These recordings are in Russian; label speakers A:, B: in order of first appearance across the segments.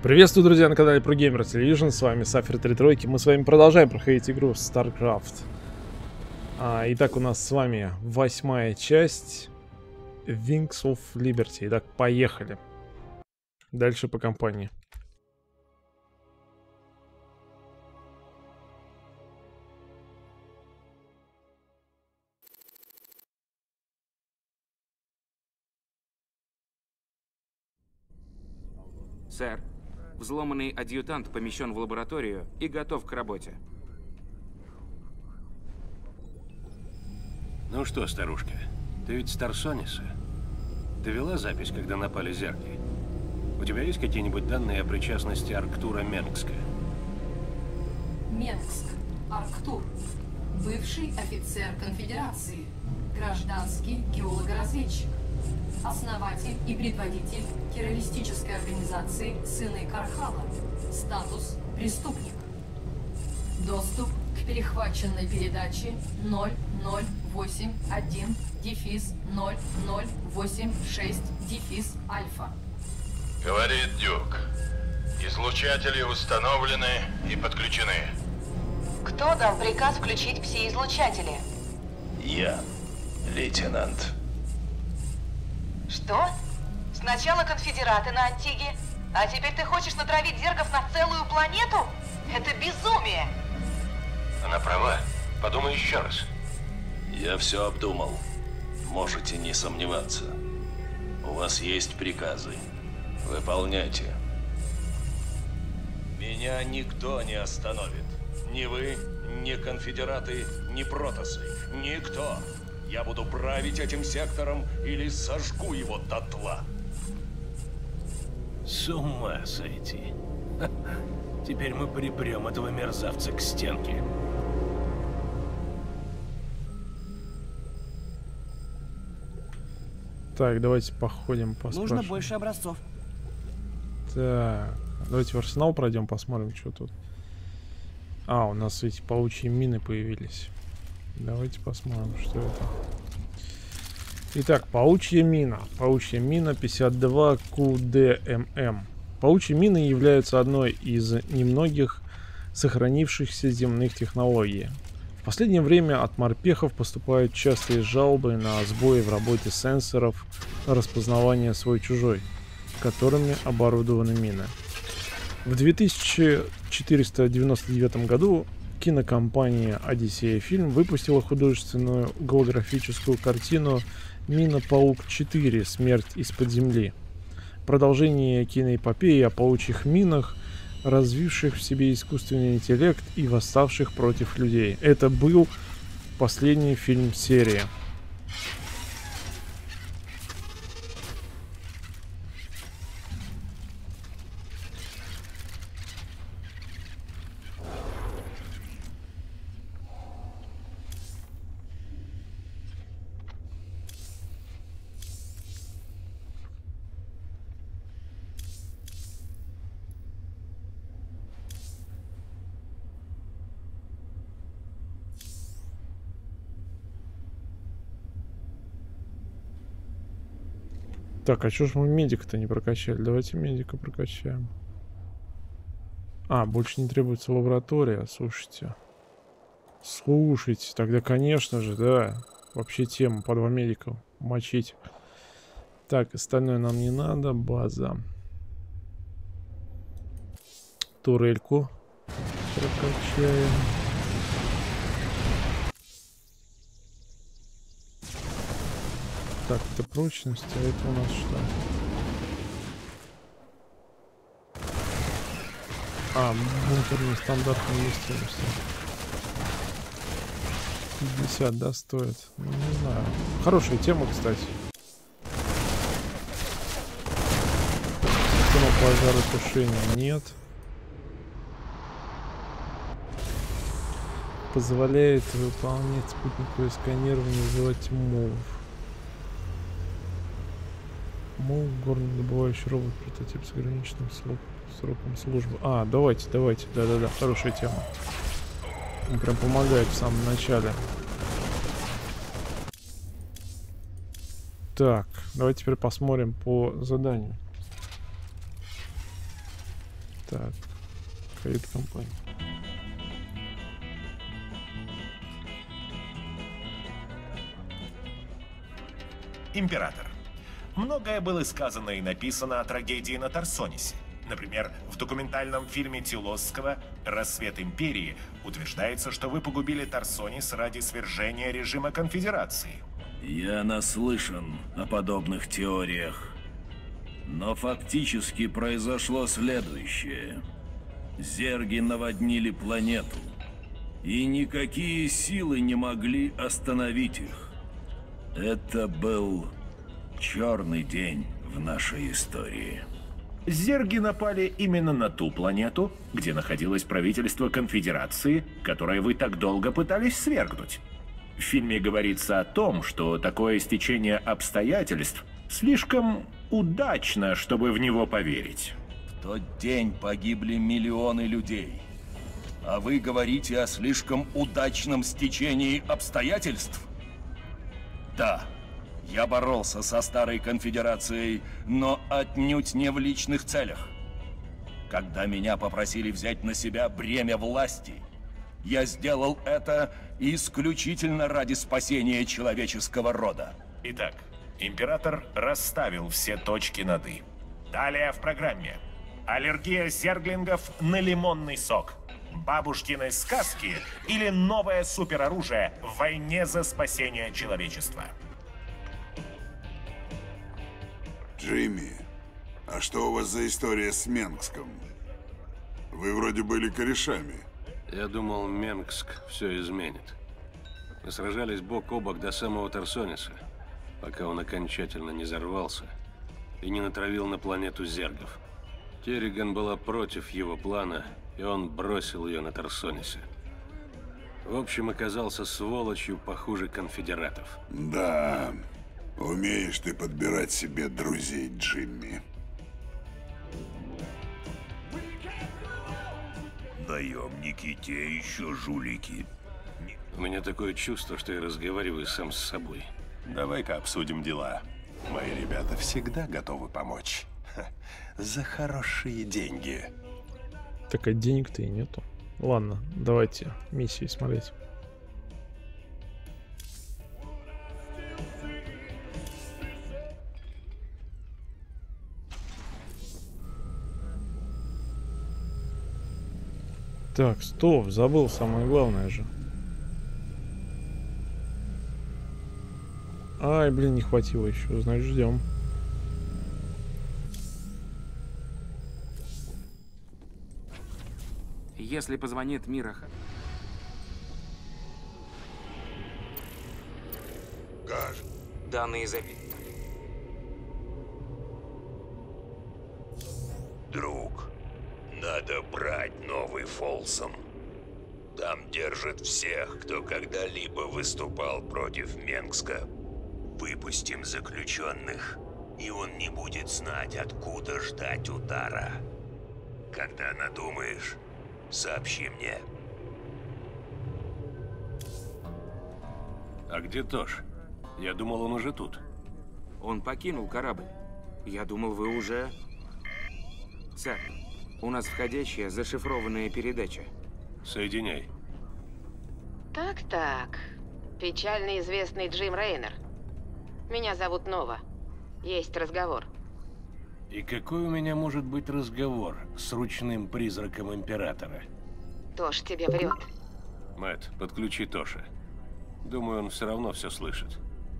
A: Приветствую, друзья, на канале ProGamer Television. С вами Сафер 3 Тройки. Мы с вами продолжаем проходить игру StarCraft. Итак, у нас с вами 8-я часть Wings of Liberty. Итак, поехали. Дальше по кампании.
B: Сэр, взломанный адъютант помещен в лабораторию и готов к работе.
C: Ну что, старушка, ты ведь с Тарсониса? Ты вела запись, когда напали зерги? У тебя есть какие-нибудь данные о причастности Арктура Менгска?
D: Менгск. Арктур. Бывший офицер конфедерации. Гражданский геолого-разведчик. Основатель и предводитель террористической организации Сыны Кархала. Статус – преступник. Доступ к перехваченной передаче 0081-0086-Альфа.
E: Говорит Дюк. Излучатели установлены и подключены.
F: Кто дал приказ включить все излучатели?
G: Я, лейтенант.
F: Что? Сначала конфедераты на Антиге, а теперь ты хочешь натравить зергов на целую планету? Это безумие!
C: Она права. Подумай еще раз.
G: Я все обдумал. Можете не сомневаться. У вас есть приказы. Выполняйте. Меня никто не остановит. Ни вы, ни конфедераты, ни протосы. Никто. Я буду править этим сектором или сожгу его дотла.
C: С ума сойти. Теперь мы припрем этого мерзавца к стенке.
A: Так, давайте походим, поспрашиваем.
H: Нужно больше образцов.
A: Так, давайте в арсенал пройдем, посмотрим, что тут. У нас эти паучьи мины появились. Давайте посмотрим, что это. Итак, паучья мина. Паучья мина 52 QDMM. Паучьи мины являются одной из немногих сохранившихся земных технологий. В последнее время от морпехов поступают частые жалобы на сбои в работе сенсоров распознавания свой-чужой, которыми оборудованы мины. В 2499 году кинокомпания Одиссея Фильм выпустила художественную голографическую картину «Мина-паук 4. Смерть из-под земли». Продолжение киноэпопеи о паучьих минах, развивших в себе искусственный интеллект и восставших против людей. Это был последний фильм серии. Так, а что ж мы медика-то не прокачали? Давайте медика прокачаем. Больше не требуется лаборатория, слушайте. Слушайте, тогда, конечно же, да. Вообще тема по 2 медика мочить. Так, остальное нам не надо. База. Турельку прокачаем. Так, это прочность, а это у нас что? Бункерный стандартный вместимости. 50, да, стоит? Ну, не знаю. Хорошая тема, кстати. Система пожаротушения нет. Позволяет выполнять спутниковое сканирование, вызывать мув. Мув, горнодобывающий робот, прототип с ограниченным сроком службы. Давайте, да-да-да, хорошая тема. Он прям помогает в самом начале. Так, давайте теперь посмотрим по заданию. Так, кают-компания.
H: Император. Многое было сказано и написано о трагедии на Тарсонисе. Например, в документальном фильме Тилосского «Рассвет Империи» утверждается, что вы погубили Тарсонис ради свержения режима конфедерации.
I: Я наслышан о подобных теориях. Но фактически произошло следующее. Зерги наводнили планету, и никакие силы не могли остановить их. Это был черный день в нашей истории.
H: Зерги напали именно на ту планету, где находилось правительство конфедерации, которое вы так долго пытались свергнуть. В фильме говорится о том, что такое стечение обстоятельств слишком удачно, чтобы в него поверить.
I: В тот день погибли миллионы людей. А вы говорите о слишком удачном стечении обстоятельств? Да, я боролся со Старой Конфедерацией, но отнюдь не в личных целях. Когда меня попросили взять на себя бремя власти, я сделал это исключительно ради спасения человеческого рода.
H: Итак, император расставил все точки над «и». Далее в программе. Аллергия зерглингов на лимонный сок. Бабушкины сказки или новое супероружие в войне за спасение человечества.
J: Джимми, а что у вас за история с Менгском? Вы вроде были корешами.
C: Я думал, Менгск все изменит. Мы сражались бок о бок до самого Тарсониса, пока он окончательно не взорвался и не натравил на планету зергов. Керриган была против его плана, и он бросил ее на Тарсонисе. В общем, оказался сволочью похуже конфедератов.
J: Да, умеешь ты подбирать себе друзей, Джимми.
I: Наемники те еще жулики.
C: У меня такое чувство, что я разговариваю сам с собой.
K: Давай-ка обсудим дела. Мои ребята всегда готовы помочь. За хорошие деньги.
A: Так, а денег-то и нету. Ладно, давайте миссии смотреть. Так, стоп, забыл самое главное же. Ай, блин, не хватило еще, значит, ждем.
B: Если позвонит Мираха.
J: Гаш.
B: Данные забиты.
I: Друг, надо брать новый Фолсом. Там держат всех, кто когда-либо выступал против Менгска. Выпустим заключенных, и он не будет знать, откуда ждать удара. Когда надумаешь, сообщи мне.
C: А где Тош? Я думал, он уже тут.
B: Он покинул корабль. Я думал, вы уже... Сэр, у нас входящая зашифрованная передача.
C: Соединяй.
L: Так. Печально известный Джим Рейнер. Меня зовут Нова. Есть разговор.
C: И какой у меня может быть разговор с ручным призраком Императора?
L: Тош тебе врет.
C: Мэтт, подключи Тоша. Думаю, он все равно все слышит.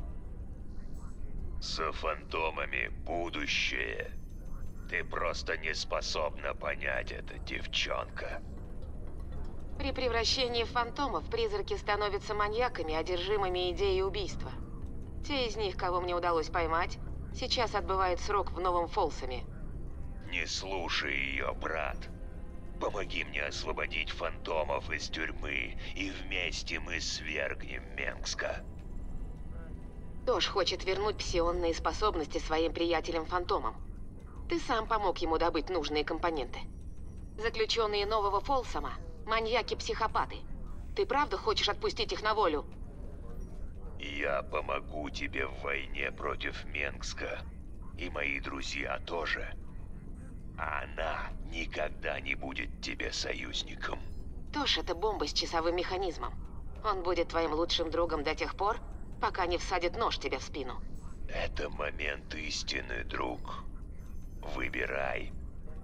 I: Со фантомами будущее. Ты просто не способна понять это, девчонка.
L: При превращении в фантомов призраки становятся маньяками, одержимыми идеей убийства. Те из них, кого мне удалось поймать, сейчас отбывают срок в Новом Фолсоме.
I: Не слушай ее, брат. Помоги мне освободить фантомов из тюрьмы, и вместе мы свергнем Менгска.
L: Тош хочет вернуть псионные способности своим приятелям-фантомам. Ты сам помог ему добыть нужные компоненты. Заключенные Нового Фолсома – маньяки-психопаты. Ты правда хочешь отпустить их на волю?
I: Я помогу тебе в войне против Менгска. И мои друзья тоже.
M: Она никогда не будет тебе союзником.
L: Тош — это бомба с часовым механизмом. Он будет твоим лучшим другом до тех пор, пока не всадит нож тебе в спину.
M: Это момент истины, друг. Выбирай.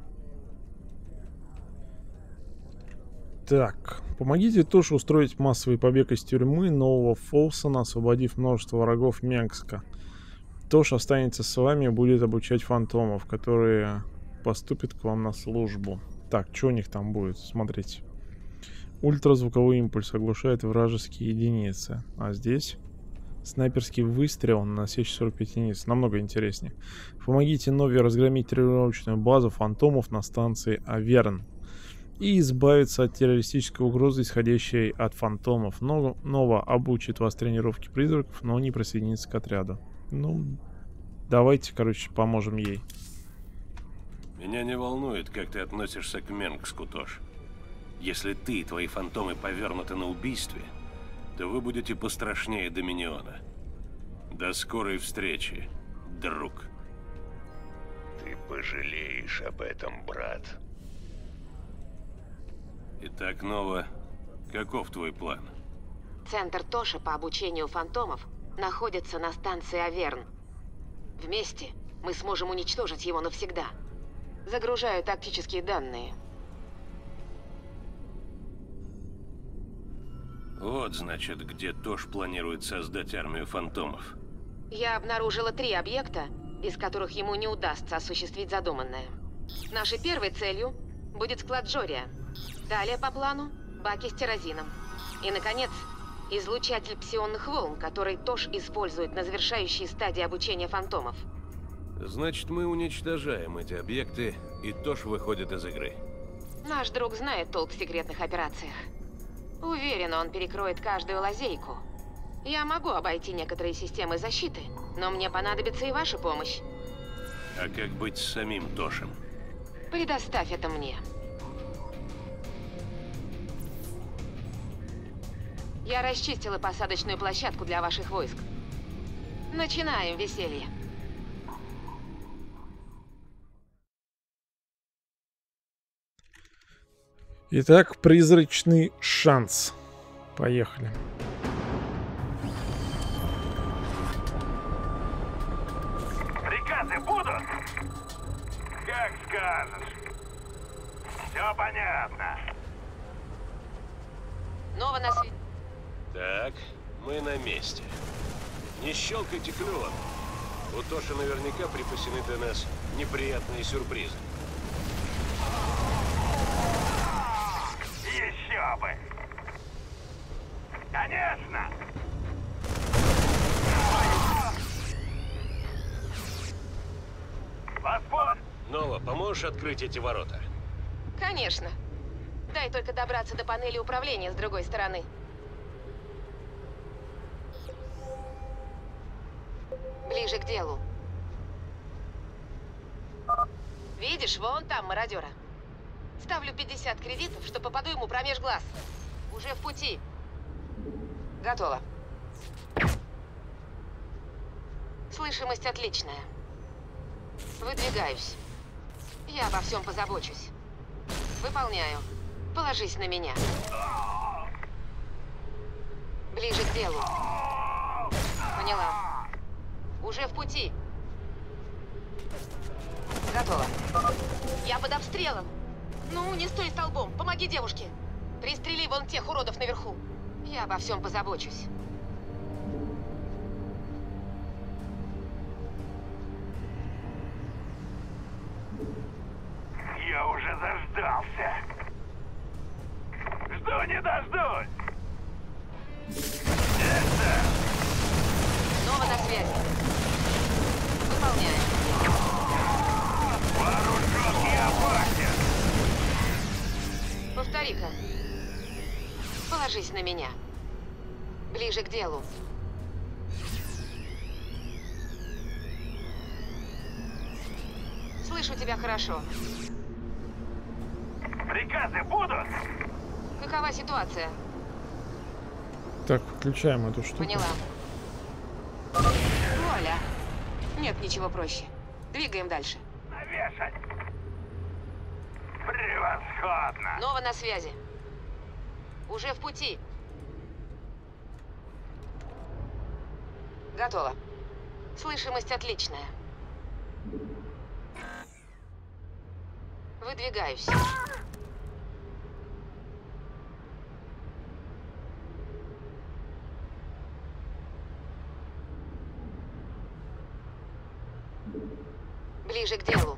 A: Так, помогите Тошу устроить массовый побег из тюрьмы Нового Фолсона, освободив множество врагов Менгска. Тош останется с вами и будет обучать фантомов, которые поступят к вам на службу. Так, что у них там будет? Смотрите. Ультразвуковой импульс оглушает вражеские единицы. А здесь снайперский выстрел, наносящий 45 единиц. Намного интереснее. Помогите Нове разгромить тренировочную базу фантомов на станции Аверн и избавиться от террористической угрозы, исходящей от фантомов. Нова обучит вас тренировке призраков, но не присоединится к отряду. Ну, давайте, короче, поможем ей.
C: Меня не волнует, как ты относишься к Менгску, Тош. Если ты и твои фантомы повернуты на убийстве, то вы будете пострашнее Доминиона. До скорой встречи, друг.
M: Ты пожалеешь об этом, брат.
C: Итак, Нова, каков твой план?
L: Центр Тоша по обучению фантомов находится на станции Аверн. Вместе мы сможем уничтожить его навсегда. Загружаю тактические данные.
C: Вот, значит, где Тош планирует создать армию фантомов.
L: Я обнаружила 3 объекта, из которых ему не удастся осуществить задуманное. Нашей первой целью будет склад Джория. Далее по плану баки с терразином. И, наконец, излучатель псионных волн, который Тош использует на завершающей стадии обучения фантомов.
C: Значит, мы уничтожаем эти объекты, и Тош выходит из игры.
L: Наш друг знает толк в секретных операциях. Уверена, он перекроет каждую лазейку. Я могу обойти некоторые системы защиты, но мне понадобится и ваша помощь.
C: А как быть с самим Тошем?
L: Предоставь это мне. Я расчистила посадочную площадку для ваших войск. Начинаем веселье.
A: Итак, призрачный шанс. Поехали.
N: Приказы будут? Как скажешь. Все понятно.
L: Нова на свете.
C: Так, мы на месте. Не щелкайте клювом. У Тоши наверняка припасены для нас неприятные сюрпризы.
N: Еще бы! Конечно!
C: Нова, поможешь открыть эти ворота?
L: Конечно. Дай только добраться до панели управления с другой стороны. Ближе к делу. Видишь, вон там мародера. Ставлю 50 кредитов, что попаду ему промеж глаз. Уже в пути. Готово. Слышимость отличная. Выдвигаюсь. Я обо всем позабочусь. Выполняю. Положись на меня. Ближе к делу. Поняла. Уже в пути. Готово. Я под обстрелом. Ну, не стой столбом. Помоги девушке. Пристрели вон тех уродов наверху. Я обо всем позабочусь.
N: Я уже заждался. Жду не дождусь.
L: Снова на связи. Выполняю.
N: Вооружен и опасен.
L: Повтори-ка. Положись на меня. Ближе к делу. Слышу тебя хорошо.
N: Приказы будут?
L: Какова ситуация?
A: Так, включаем эту штуку.
L: Поняла. Вуаля. Нет ничего проще. Двигаем дальше.
N: Навешать. Превосходно!
L: Нова на связи. Уже в пути. Готово. Слышимость отличная. Выдвигаюсь. Ближе к делу.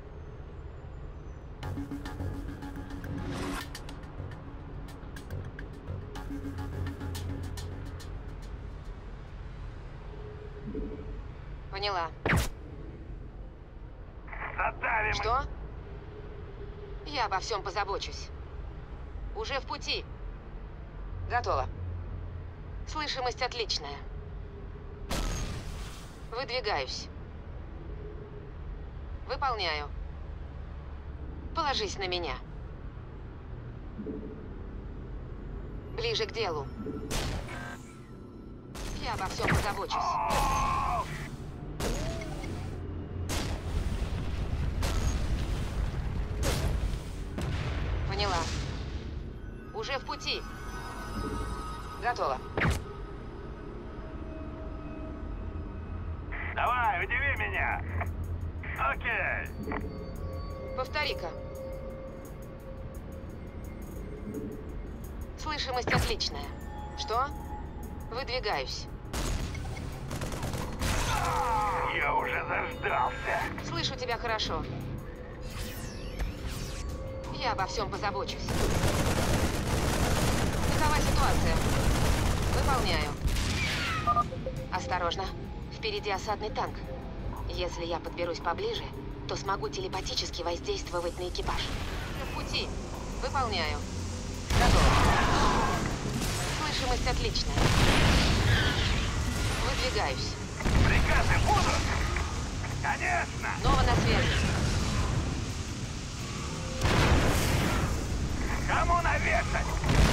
L: Поняла.
N: Задавим.
L: Что? Я обо всем позабочусь. Уже в пути. Готово. Слышимость отличная. Выдвигаюсь. Выполняю. Положись на меня. Ближе к делу. Я обо всем позабочусь. Поняла. Уже в пути. Готово.
N: Давай, удиви меня. Окей.
L: Повтори-ка. Слышимость отличная. Что? Выдвигаюсь.
N: Я уже заждался.
L: Слышу тебя хорошо. Я обо всем позабочусь. Какова ситуация? Выполняю. Осторожно. Впереди осадный танк. Если я подберусь поближе, то смогу телепатически воздействовать на экипаж. В пути. Выполняю. Готово. Слышимость отличная. Выдвигаюсь.
N: Приказы будут? Конечно.
L: Нова на связи.
N: Кому навешать?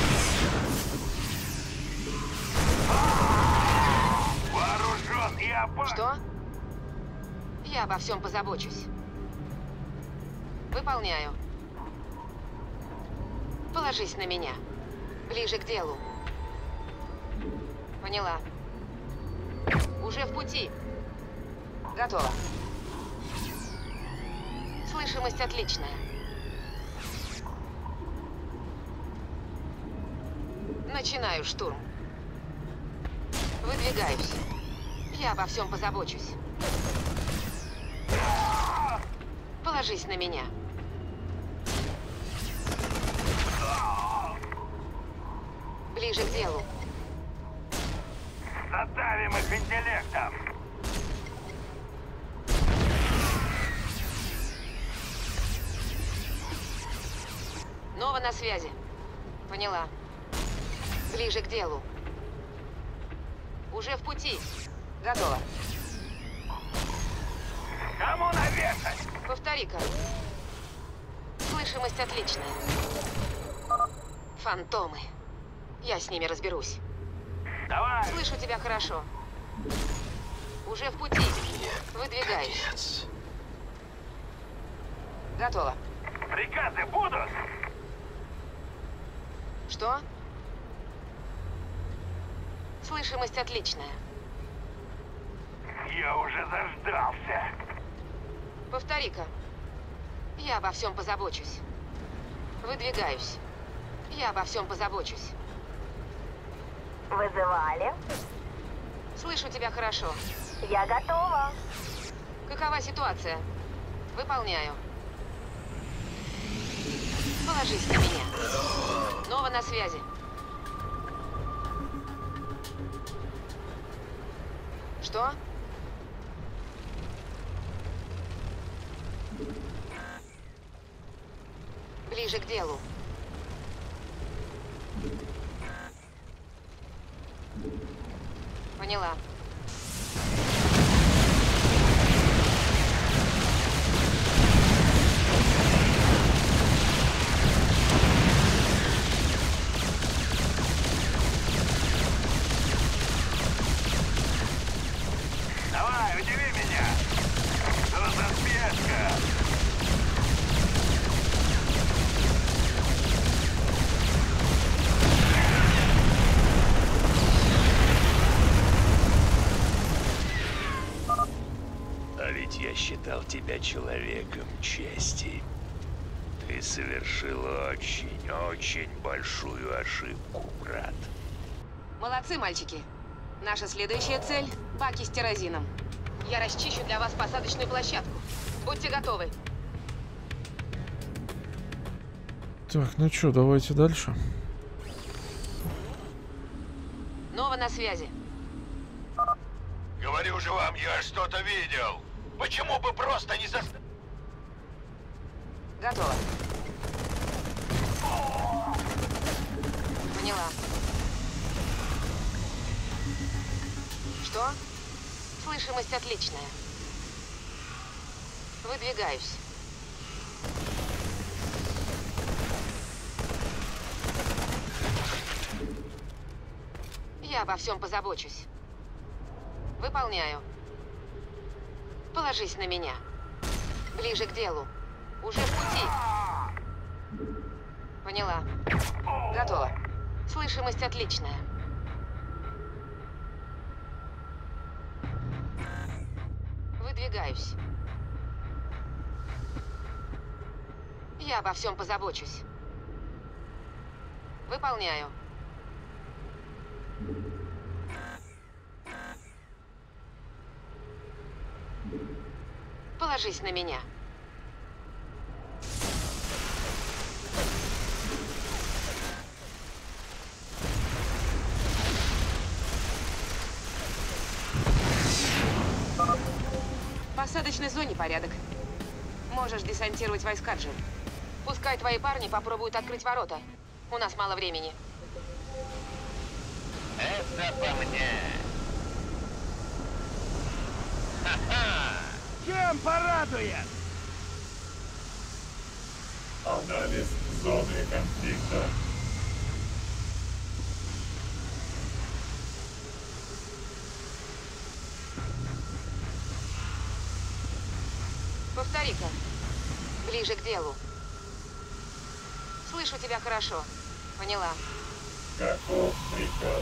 N: Вооружен и опасен.
L: Что? Я обо всем позабочусь. Выполняю. Положись на меня. Ближе к делу. Поняла. Уже в пути. Готово. Слышимость отличная. Начинаю штурм. Выдвигаюсь. Я обо всем позабочусь. Положись на меня. Ближе к делу.
N: Задавим их интеллектом.
L: Нова на связи. Поняла. Ближе к делу. Уже в пути. Готово.
N: Кому навешать?
L: Повтори-ка. Слышимость отличная. Фантомы. Я с ними разберусь.
N: Давай.
L: Слышу тебя хорошо. Уже в пути. Выдвигаюсь. Готово.
N: Приказы будут?
L: Что? Слышимость отличная.
N: Я уже заждался.
L: Повтори-ка. Я обо всем позабочусь. Выдвигаюсь. Я обо всем позабочусь.
O: Вызывали?
L: Слышу тебя хорошо.
O: Я готова.
L: Какова ситуация? Выполняю. Положись на меня. Нова на связи. Что? Ближе к делу. Поняла.
N: Давай, удиви меня. Что за спешка?
M: считал тебя человеком чести. Ты совершил очень большую ошибку, брат.
L: Молодцы, мальчики. Наша следующая цель – баки с тирозином. Я расчищу для вас посадочную площадку. Будьте готовы.
A: Так, ну что, давайте дальше.
L: Нова на связи.
E: Говорю же вам, я что-то видел. Почему бы просто не за...
L: Готово. Поняла. Что? Слышимость отличная. Выдвигаюсь. Я обо всем позабочусь. Выполняю. Положись на меня. Ближе к делу. Уже в пути. Поняла. Готово. Слышимость отличная. Выдвигаюсь. Я обо всем позабочусь. Выполняю. Положись на меня. В посадочной зоне порядок. Можешь десантировать войска, Джим. Пускай твои парни попробуют открыть ворота. У нас мало времени.
M: Это по мне. Ха-ха!
N: Чем порадует?
H: Анализ зоны конфликта.
L: Повтори-ка. Ближе к делу. Слышу тебя хорошо. Поняла.
H: Каков приказ?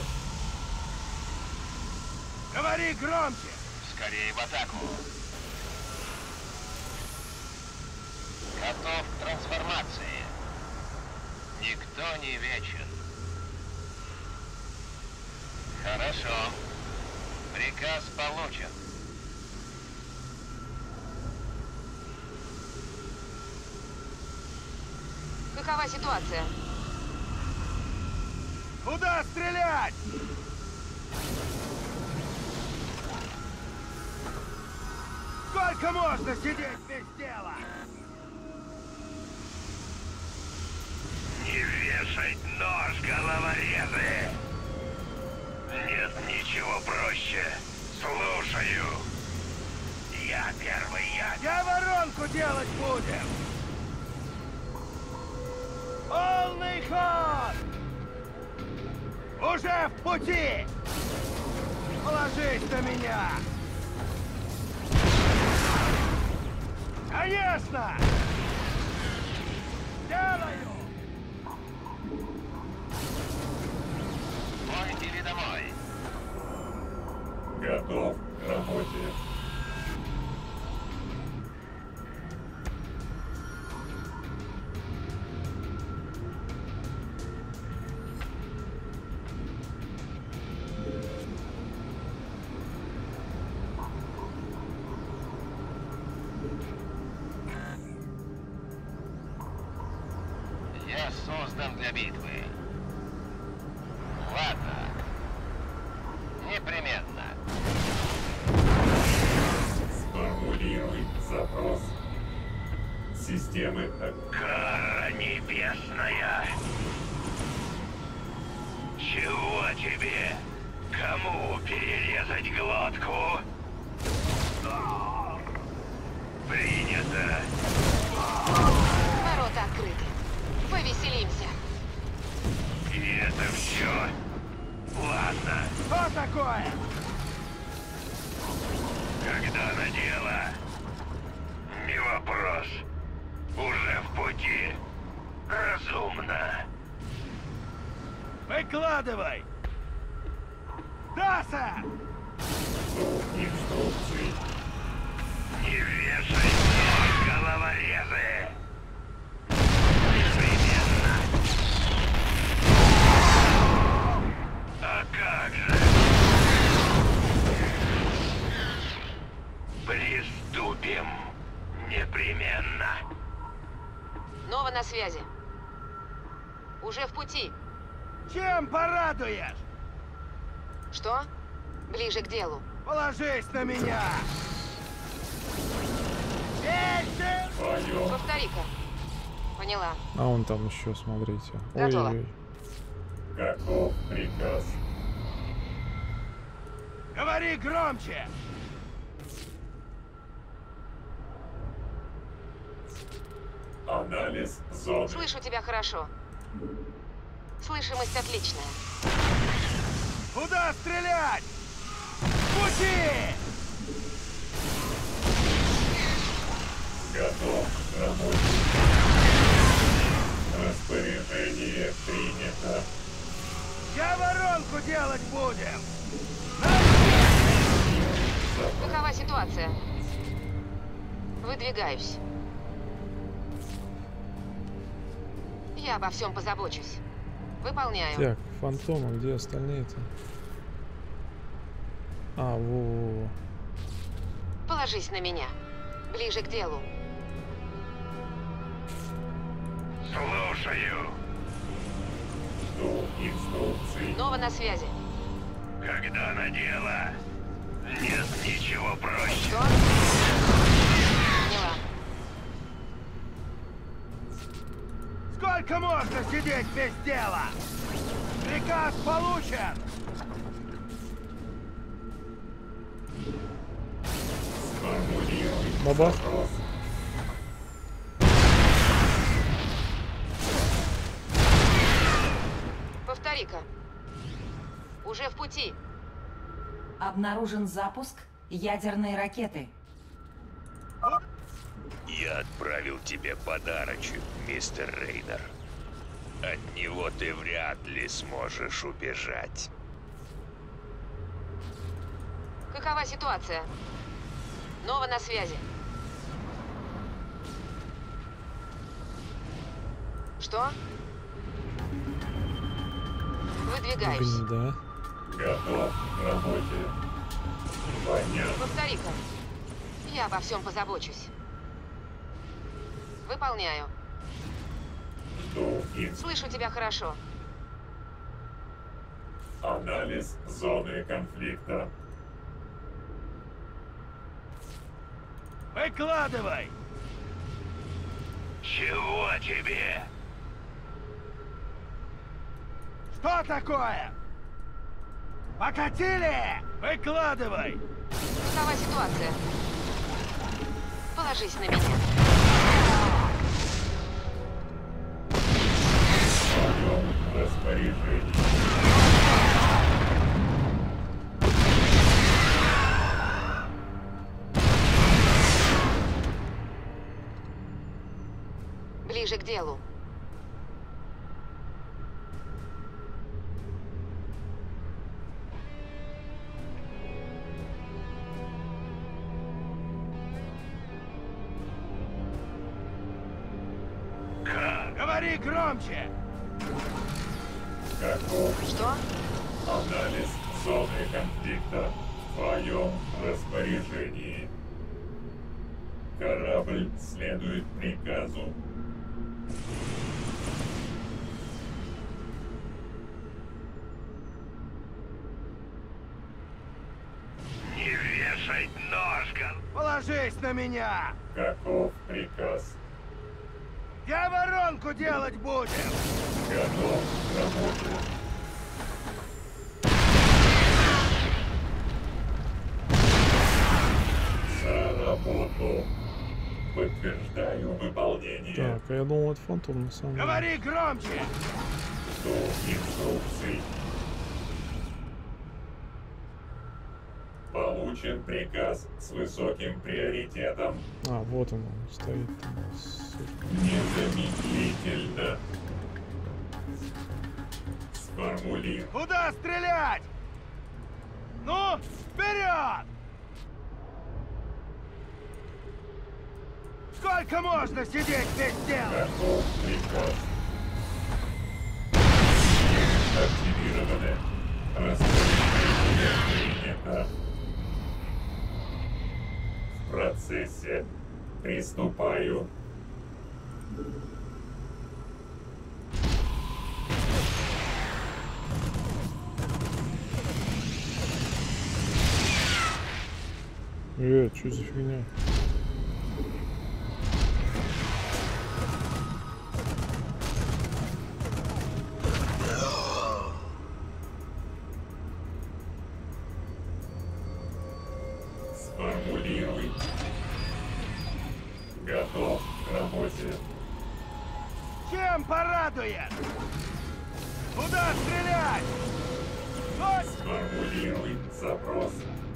N: Говори громче!
M: Скорее в атаку. Готов к трансформации. Никто не вечен. Хорошо. Приказ получен.
L: Какова ситуация?
N: Куда стрелять? Сколько можно сидеть без дела?
E: Не вешать нож, головорезы! Нет ничего проще. Слушаю. Я первый,
N: Я воронку делать будем! Полный ход! Уже в пути! Положись на меня! Конечно! Делаю!
M: Бой или домой?
H: Готов к работе.
M: Я создан для битвы. Ладно. Непременно.
H: Сформулируй запрос. Системы...
E: Кара небесная! Чего тебе? Кому перерезать глотку? Принято!
L: Ворота открыты. Повеселимся.
E: И это все? Ладно.
N: Что такое?
E: Когда на дело? Не вопрос. Уже в пути. Разумно.
N: Выкладывай! Да, сэр!
H: Инструкции.
E: Не вешай нож, головорезы! Непременно! А как же? Приступим непременно!
L: Нова на связи. Уже в пути.
N: Чем порадуешь?
L: Что? Ближе к делу.
N: Положись на меня! Эй, ты!
L: Повтори-ка. Поняла.
A: А он там еще, смотрите.
L: Готово.
A: Ой-ой-ой.
H: Каков приказ?
N: Говори громче!
H: Анализ зоны.
L: Слышу тебя хорошо. Слышимость отличная.
N: Куда стрелять? Пути!
H: Готов к работе. Распоряжение принято.
N: Я воронку делать будем!
L: Какова ситуация? Выдвигаюсь. Я обо всем позабочусь. Выполняю.
A: Так, фантома, где остальные-то? А, во-во-во.
L: Положись на меня. Ближе к делу.
E: Слушаю.
H: Жду инструкций.
L: Нова на связи.
E: Когда на дело, нет ничего проще.
L: Что? Поняла.
N: Сколько можно сидеть без дела? Приказ получен!
A: Бабах.
L: Повтори-ка. Уже в пути.
O: Обнаружен запуск ядерной ракеты.
M: Я отправил тебе подарочек, мистер Рейнер. От него ты вряд ли сможешь убежать.
L: Какова ситуация? Нова на связи. Что? Выдвигаюсь.
A: Да.
H: Готов к работе. Понятно.
L: Повтори-ка. Я обо всем позабочусь. Выполняю.
H: Жду
L: Слышу тебя хорошо.
H: анализ зоны конфликта.
N: Выкладывай!
E: Чего тебе?
N: Что такое? Покатили! Выкладывай!
L: Какова ситуация? Положись на меня.
H: Распоряжение.
L: Ближе к делу.
N: Говори громче!
H: Каков
L: Что?
H: анализ зоны конфликта в твоем распоряжении? Корабль следует приказу.
E: Не вешай ножком!
N: Положись на меня!
H: Каков приказ?
N: Я воронку делать будем!
H: Готов к работе. За работу. Подтверждаю выполнение.
A: Так, а я думал, это фантом на самом деле.
N: Говори громче!
H: Жду инструкций. Получен приказ с высоким приоритетом.
A: А, вот он стоит там.
H: Незамедлительно. Сформулирован.
N: Куда стрелять? Ну, вперед! Сколько можно сидеть без дела?
H: Готов приказ. Активировано. Распоряжение принято. В процессе. Приступаю.
A: Что за фигня?
H: Сформулируй. Готов к работе.
N: Чем порадует? Куда стрелять?
H: Сформулируй запрос.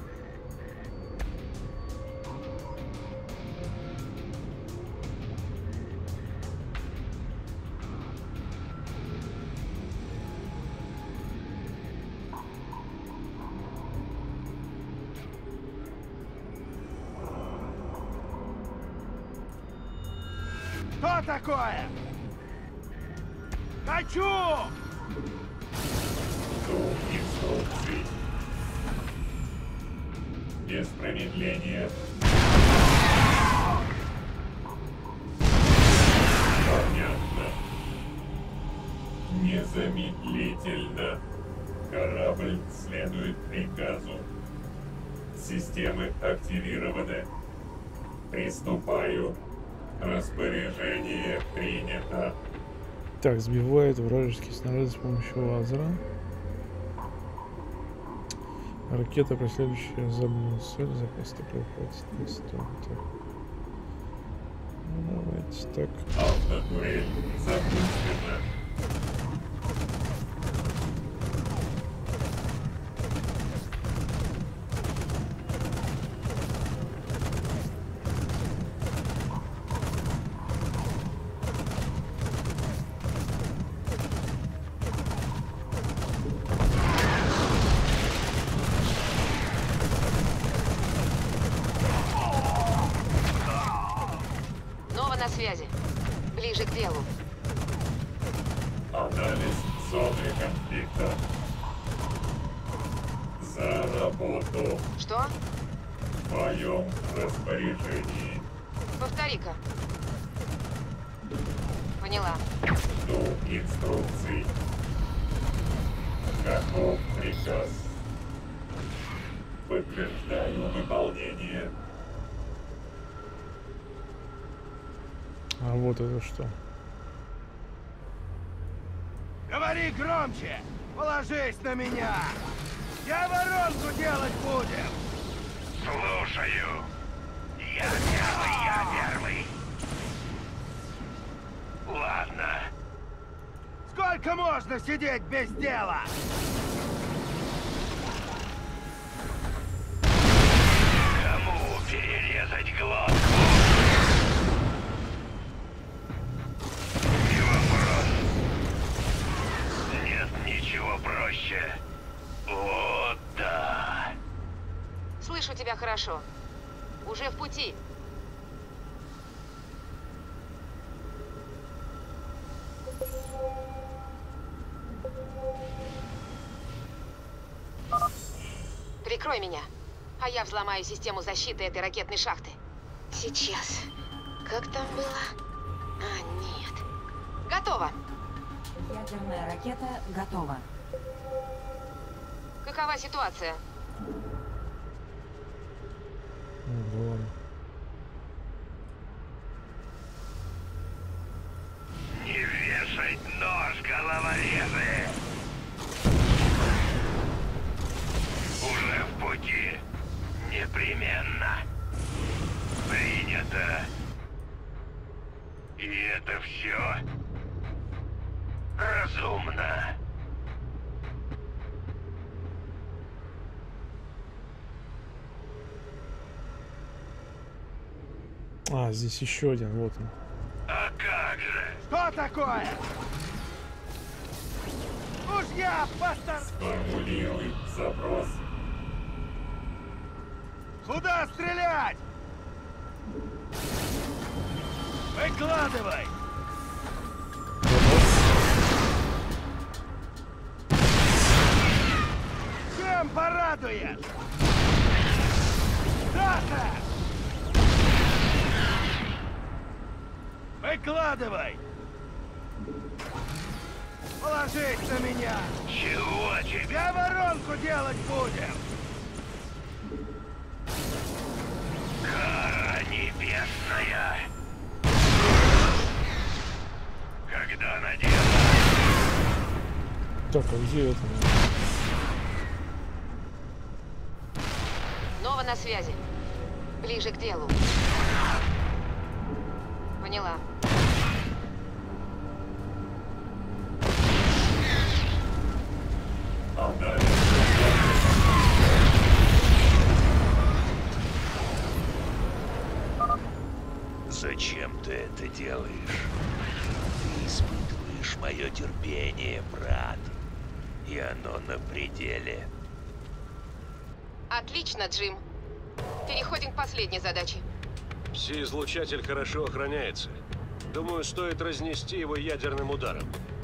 N: Что такое? Хочу!
H: Жду инструкций. Без промедления. Понятно. Незамедлительно. Корабль следует приказу. Системы активированы. Приступаю. Распоряжение принято.
A: Так, сбивает вражеские снаряды с помощью лазера. Ракета, преследующая заданную цель, запас топлива хватит на 100. Так. Ну, давайте так.
H: Автотурель запущена.
L: На связи. Ближе к делу.
H: Анализ зоны конфликта. За работу.
L: Что?
H: В твоем распоряжении.
L: Повтори-ка. Поняла.
H: Жду инструкций. Готов приказ. Подтверждаю выполнение.
A: А вот это что?
N: Говори громче! Положись на меня! Я воронку делать будем!
E: Слушаю. Я первый. Ладно.
N: Сколько можно сидеть без дела?
E: Кому перерезать глотку? Ничего проще. О, да.
L: Слышу тебя хорошо. Уже в пути. Прикрой меня, а я взломаю систему защиты этой ракетной шахты. Сейчас. Как там было? А, нет. Готово.
O: Ядерная ракета готова.
L: Какова ситуация?
A: Ладно.
E: Не вешать нож, головорезы! Уже в пути. Непременно. Принято. И это все разумно.
A: А, здесь еще один, вот он.
E: А как же?
N: Что такое? Уж я постар...
H: Сформулируй запрос.
N: Куда стрелять? Выкладывай! Чем порадуешь? Даша! Выкладывай! Положись на меня!
E: Чего тебе?
N: Я воронку делать будем!
E: Кара небесная! Когда она делает?
A: Так, а где это?
L: Нова на связи. Ближе к делу. Поняла.
M: Зачем ты это делаешь? Ты испытываешь мое терпение, брат. И оно на пределе.
L: Отлично, Джим. Переходим к последней задаче.
C: Пси-излучатель хорошо охраняется. Думаю, стоит разнести его ядерным ударом.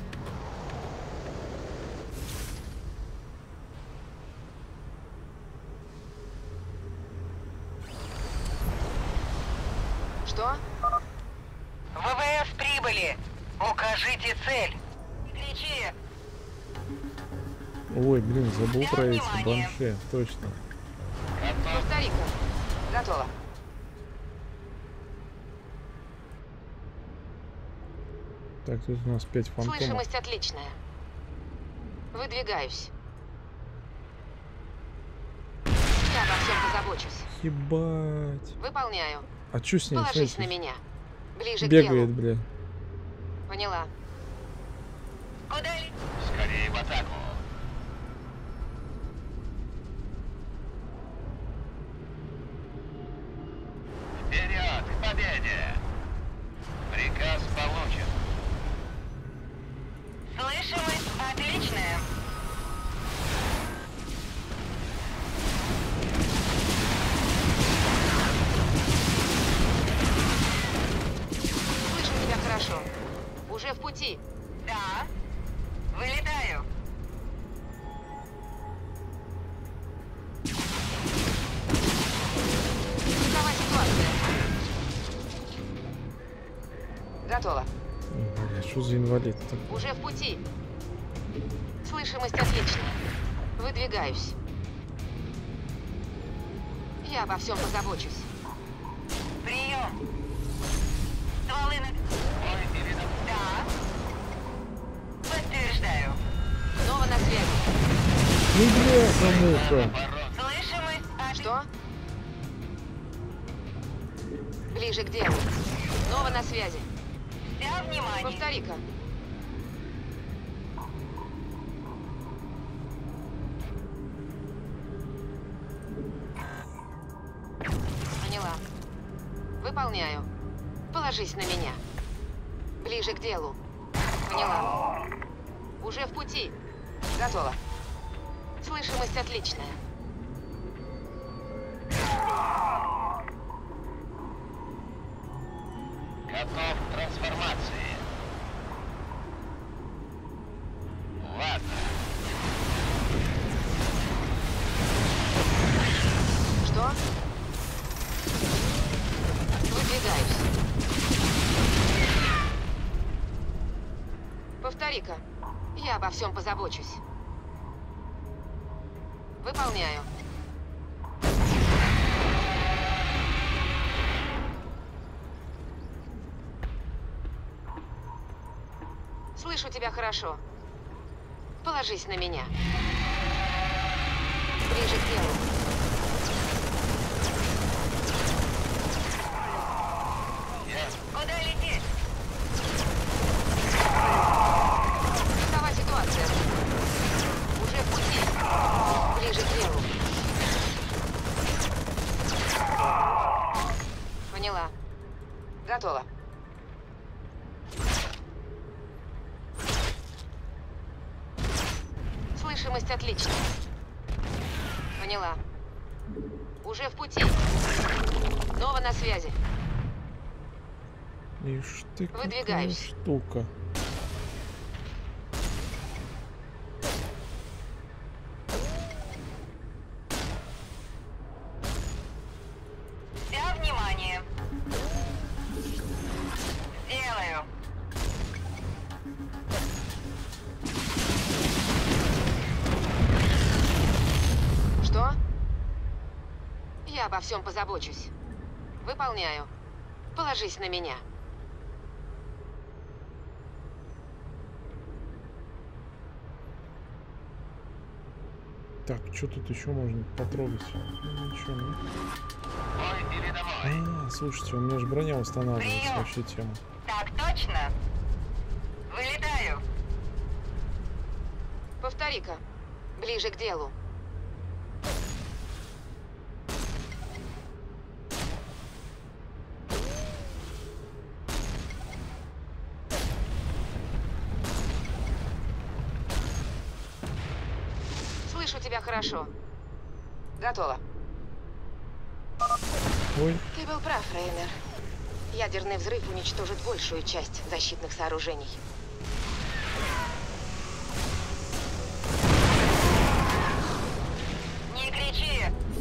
L: Что?
F: ВВС прибыли! Укажите цель! Кричи!
A: Ой, блин, забыл про эти банши. Точно.
L: Повтори-ка. Готово.
A: Так, тут у нас 5 фантомов.
L: Слышимость отличная. Выдвигаюсь. Я обо всем позабочусь.
A: Ебать.
L: Выполняю.
A: А чё с ней?
L: Положись на меня. Ближе
A: Бегает,
L: к делу.
A: бля.
L: Поняла.
F: Куда?
E: Скорее в атаку! Вперед, к победе! Приказ получен.
F: Слышимость отличная.
L: Слышу тебя хорошо. Уже в пути.
F: Да. Вылетаю.
L: Какова ситуация? Готово.
A: Бля, что за инвалид такой?
L: Уже в пути. Слышимость отличная. Выдвигаюсь. Я обо всем позабочусь.
F: Прием. Стволы на... Да. Подтверждаю.
L: Нова на связи.
A: Ну бля, кому-то.
F: Слышимость...
L: Что? Ближе к делу. Нова на связи.
F: Вся внимание.
L: Повтори-ка. Поняла. Выполняю. Положись на меня. Ближе к делу. Поняла. Уже в пути. Готово. Слышимость отличная.
E: Готов к трансформации. Ладно.
L: Что? Выдвигаюсь. Повтори-ка. Я обо всем позабочусь. Выполняю. Слышу тебя хорошо. Положись на меня. Ближе к делу.
F: Куда лететь?
L: Какова ситуация? Уже в пути. Ближе к делу. Поняла. Готово. Слышимость отличная. Поняла. Уже в пути. Нова на связи.
A: Ишь ты, какая
L: Выдвигаюсь.
A: штука.
F: Вся внимание. Делаю.
L: Что? Я обо всем позабочусь. Выполняю. Положись на меня.
A: Так, что тут еще можно потрогать? Ну, ничего, ну. А, слушайте, у меня же броня восстанавливается.
F: Прием.
A: Вообще тема.
F: Так точно. Вылетаю.
L: Повтори-ка. Ближе к делу. Слышу тебя хорошо. Готово.
A: Ой.
L: Ты был прав, Рейнер. Ядерный взрыв уничтожит большую часть защитных сооружений.
F: Не кричи.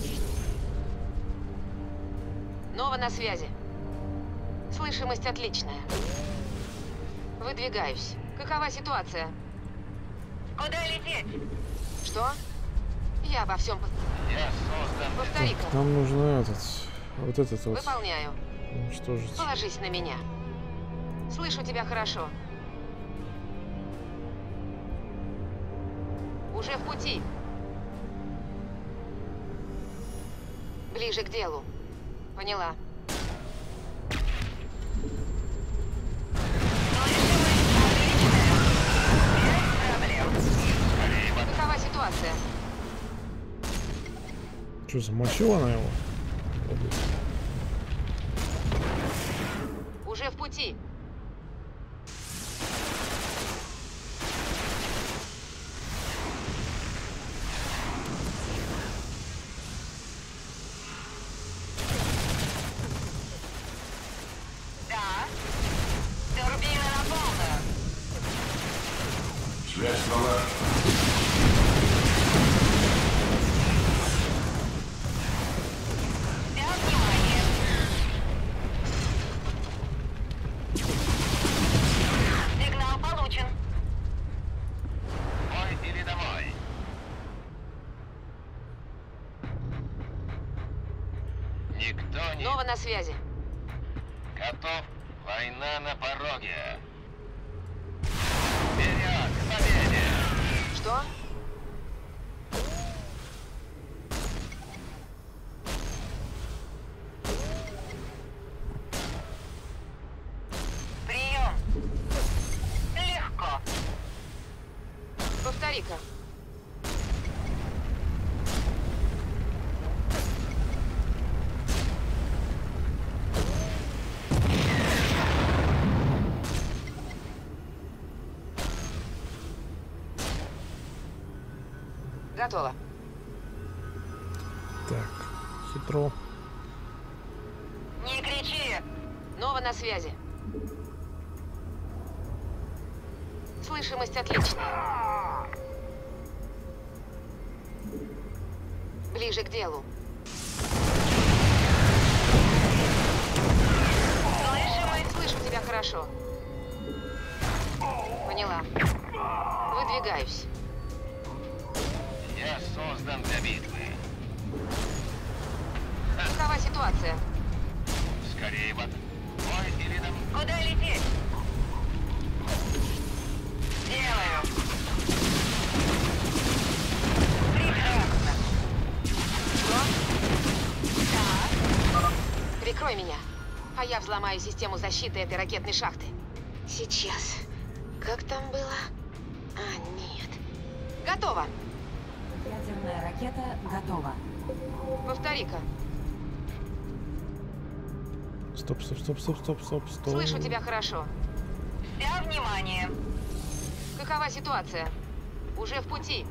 L: Нова на связи. Слышимость отличная. Выдвигаюсь. Какова ситуация?
F: Куда лететь?
L: Что? Я обо всем... Повтори-ка.
A: Так, нам нужно вот этот вот
L: Выполняю.
A: уничтожить.
L: Положись на меня. Слышу тебя хорошо. Уже в пути. Ближе к делу. Поняла. Какова ситуация?
A: Что, замочила она его?
L: Уже в пути.
F: Да. Турбина на полную.
C: Связь налажена.
F: Вся внимание. Сигнал получен.
E: Бой или домой? Никто не
L: Нова на связи.
E: готов. Война на пороге. Вперед, к победе!
L: Что?
F: Прием. Легко.
L: Повтори-ка. Готово.
A: Так, хитро.
F: Не кричи.
L: Нова на связи. Слышимость отличная. Ближе к делу. Слышу тебя хорошо. Поняла. Выдвигаюсь.
E: Я создан для битвы.
L: Какова ситуация?
E: Скорее в бой или домой?
F: Куда лететь? Делаю. Прекрасно.
L: Что?
F: Да.
L: Прикрой меня, а я взломаю систему защиты этой ракетной шахты. Сейчас. Как там было? А, нет. Готово.
O: Ядерная ракета готова.
L: Повтори-ка.
A: Стоп, стоп, стоп, стоп, стоп, стоп, стоп.
L: Слышу тебя хорошо.
F: Вся внимание.
L: Какова ситуация? Уже в пути.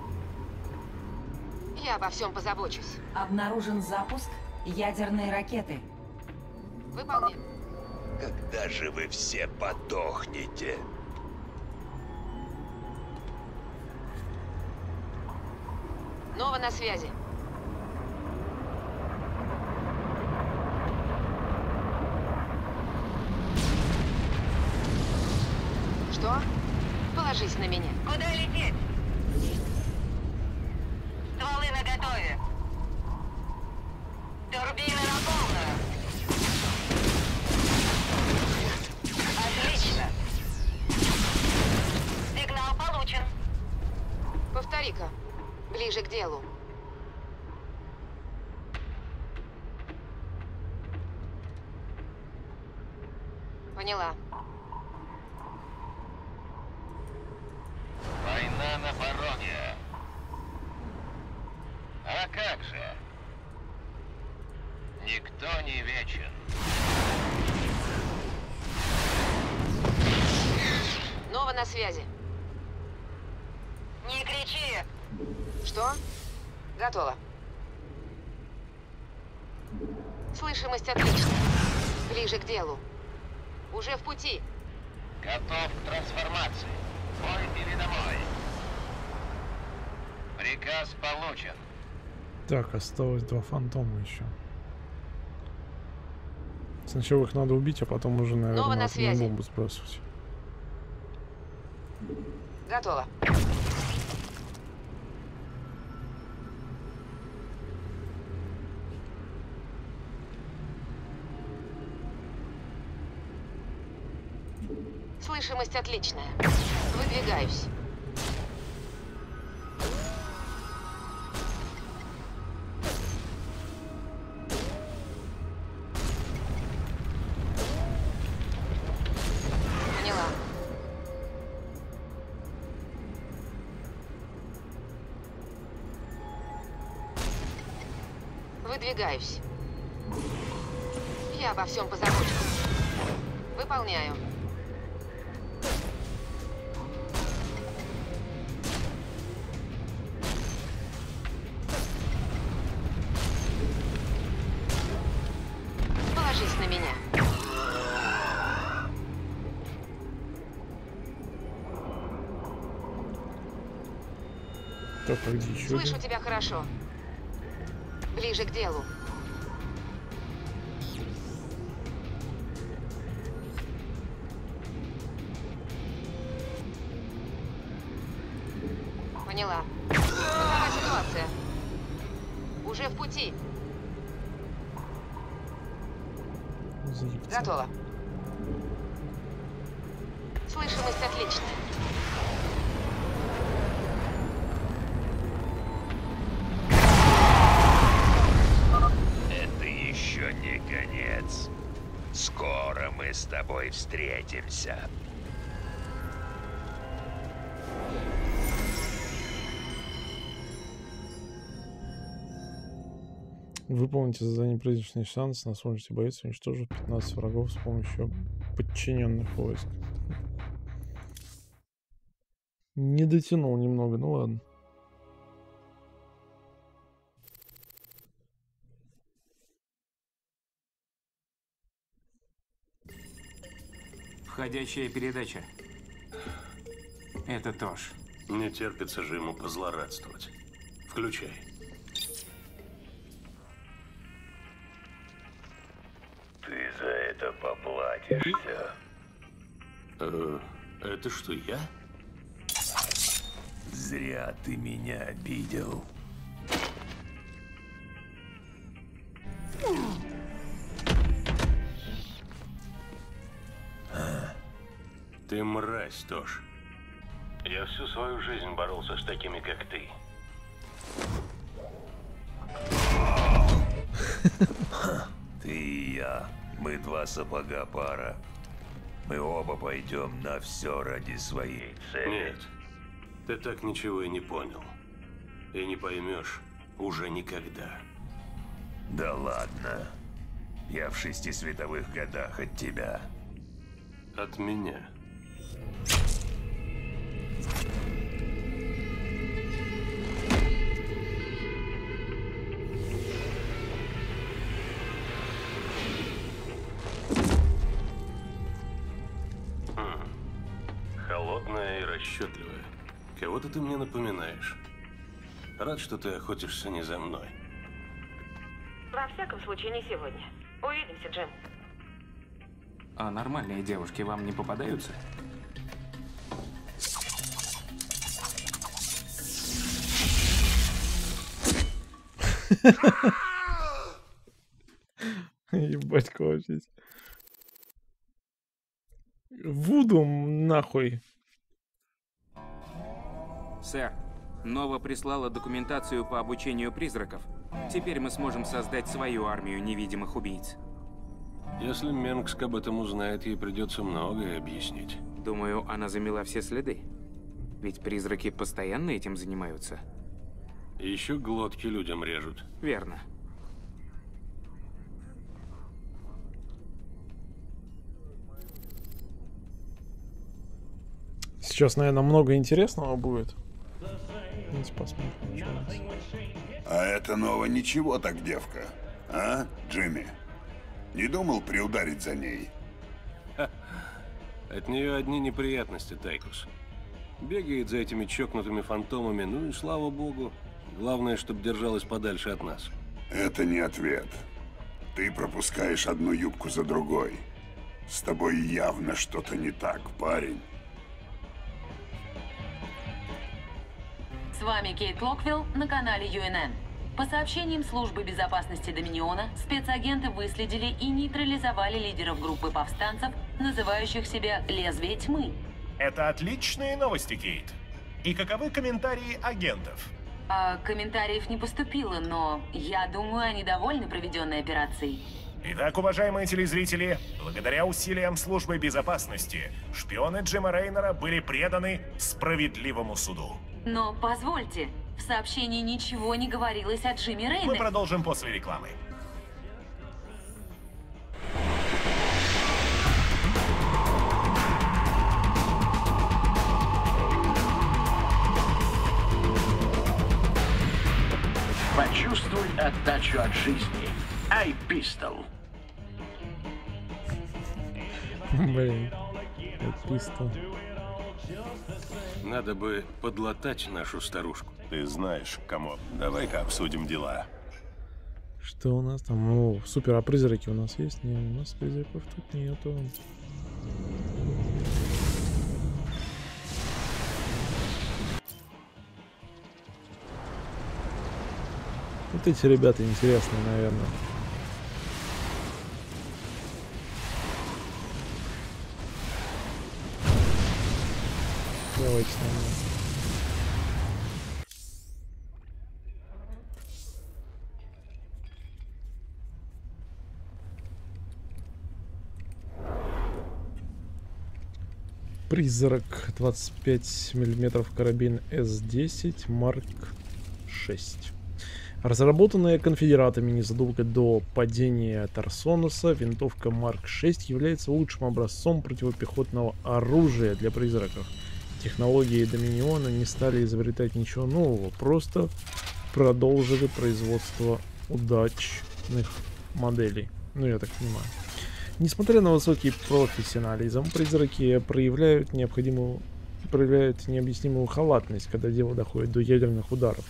L: Я обо всем позабочусь.
O: Обнаружен запуск ядерной ракеты.
L: Выполни.
M: Когда же вы все подохнете?
L: Нова на связи. Что? Положись на меня.
F: Куда лететь? Стволы наготове. Турбины на полную. Отлично. Сигнал получен.
L: Повтори-ка. Ближе к делу. Поняла.
E: Война на пороге. А как же? Никто не вечен.
L: Нова на связи.
F: Не кричи.
L: Что? Готово. Слышимость отличная. Ближе к делу. Уже в пути.
E: Готов к трансформации. Бой или домой? Приказ получен.
A: Так, осталось 2 фантома еще. Сначала их надо убить, а потом уже, наверное,
L: на связи.
A: бомбу сбрасывать.
L: Готово. Слышимость отличная. Выдвигаюсь. Поняла. Выдвигаюсь. Я обо всем позабочусь. Выполняю. Положись на меня.
A: Так, а где еще?
L: Слышу тебя хорошо. Ближе к делу. Поняла. Какова ситуация? Уже в пути. Готово. Слышимость отличная.
M: Это еще не конец. Скоро мы с тобой встретимся.
A: Выполните задание «Праздничный шанс». На сможете боец уничтожить 15 врагов с помощью подчиненных войск. Не дотянул немного, ну ладно.
B: Входящая передача. Это Тош.
C: Не терпится же ему позлорадствовать. Включай.
M: Ты за это поплатишься.
C: Это что, я?
I: Зря ты меня обидел.
C: Ты мразь, Тош. Я всю свою жизнь боролся с такими, как ты.
I: Ты и я. Мы два сапога пара. Мы оба пойдем на все ради своей цели.
C: Нет. Ты так ничего и не понял. И не поймешь уже никогда.
I: Да ладно. Я в 6 световых годах от тебя.
C: От меня. Холодная и расчетливая. Кого-то ты мне напоминаешь. Рад, что ты охотишься не за мной.
L: Во всяком случае, не сегодня. Увидимся, Джим.
B: А нормальные девушки вам не попадаются?
A: Ебать, вообще. Вуду нахуй.
B: Сэр, Нова прислала документацию по обучению призраков. Теперь мы сможем создать свою армию невидимых убийц.
C: Если Менгск об этом узнает, ей придется многое объяснить.
B: Думаю, она замела все следы. Ведь призраки постоянно этим занимаются.
C: И еще глотки людям режут.
B: Верно.
A: Сейчас, наверное, много интересного будет. Давайте посмотрим, что у нас.
J: А это Нова ничего так, девка. А, Джимми? Не думал приударить за ней?
C: Ха. От нее одни неприятности, Тайкус. Бегает за этими чокнутыми фантомами, ну и слава богу. Главное, чтобы держалась подальше от нас.
J: Это не ответ. Ты пропускаешь одну юбку за другой. С тобой явно что-то не так, парень.
F: С вами Кейт Локвилл на канале UNN. По сообщениям службы безопасности Доминиона, спецагенты выследили и нейтрализовали лидеров группы повстанцев, называющих себя «Лезвие тьмы».
H: Это отличные новости, Кейт. И каковы комментарии агентов?
F: Комментариев не поступило, но я думаю, они довольны проведенной операцией.
H: Итак, уважаемые телезрители, благодаря усилиям службы безопасности, шпионы Джима Рейнера были преданы справедливому суду.
F: Но позвольте, в сообщении ничего не говорилось о Джимми Рейнере.
H: Мы продолжим после рекламы.
P: Почувствуй отдачу от жизни. iPistol.
A: Блин, iPistol.
C: Надо бы подлатать нашу старушку.
K: Ты знаешь, кому. Давай-ка обсудим дела.
A: Что у нас там? О, супер, а призраки у нас есть? Не, у нас призраков тут нету. Вот эти ребята интересные, наверное. Давайте с нами. Призрак 25 мм карабин С-10 Марк 6. Разработанная конфедератами незадолго до падения Тарсонуса, винтовка Марк 6 является лучшим образцом противопехотного оружия для призраков. Технологии Доминиона не стали изобретать ничего нового, просто продолжили производство удачных моделей. Ну, я так понимаю. Несмотря на высокий профессионализм, призраки проявляют необъяснимую халатность, когда дело доходит до ядерных ударов.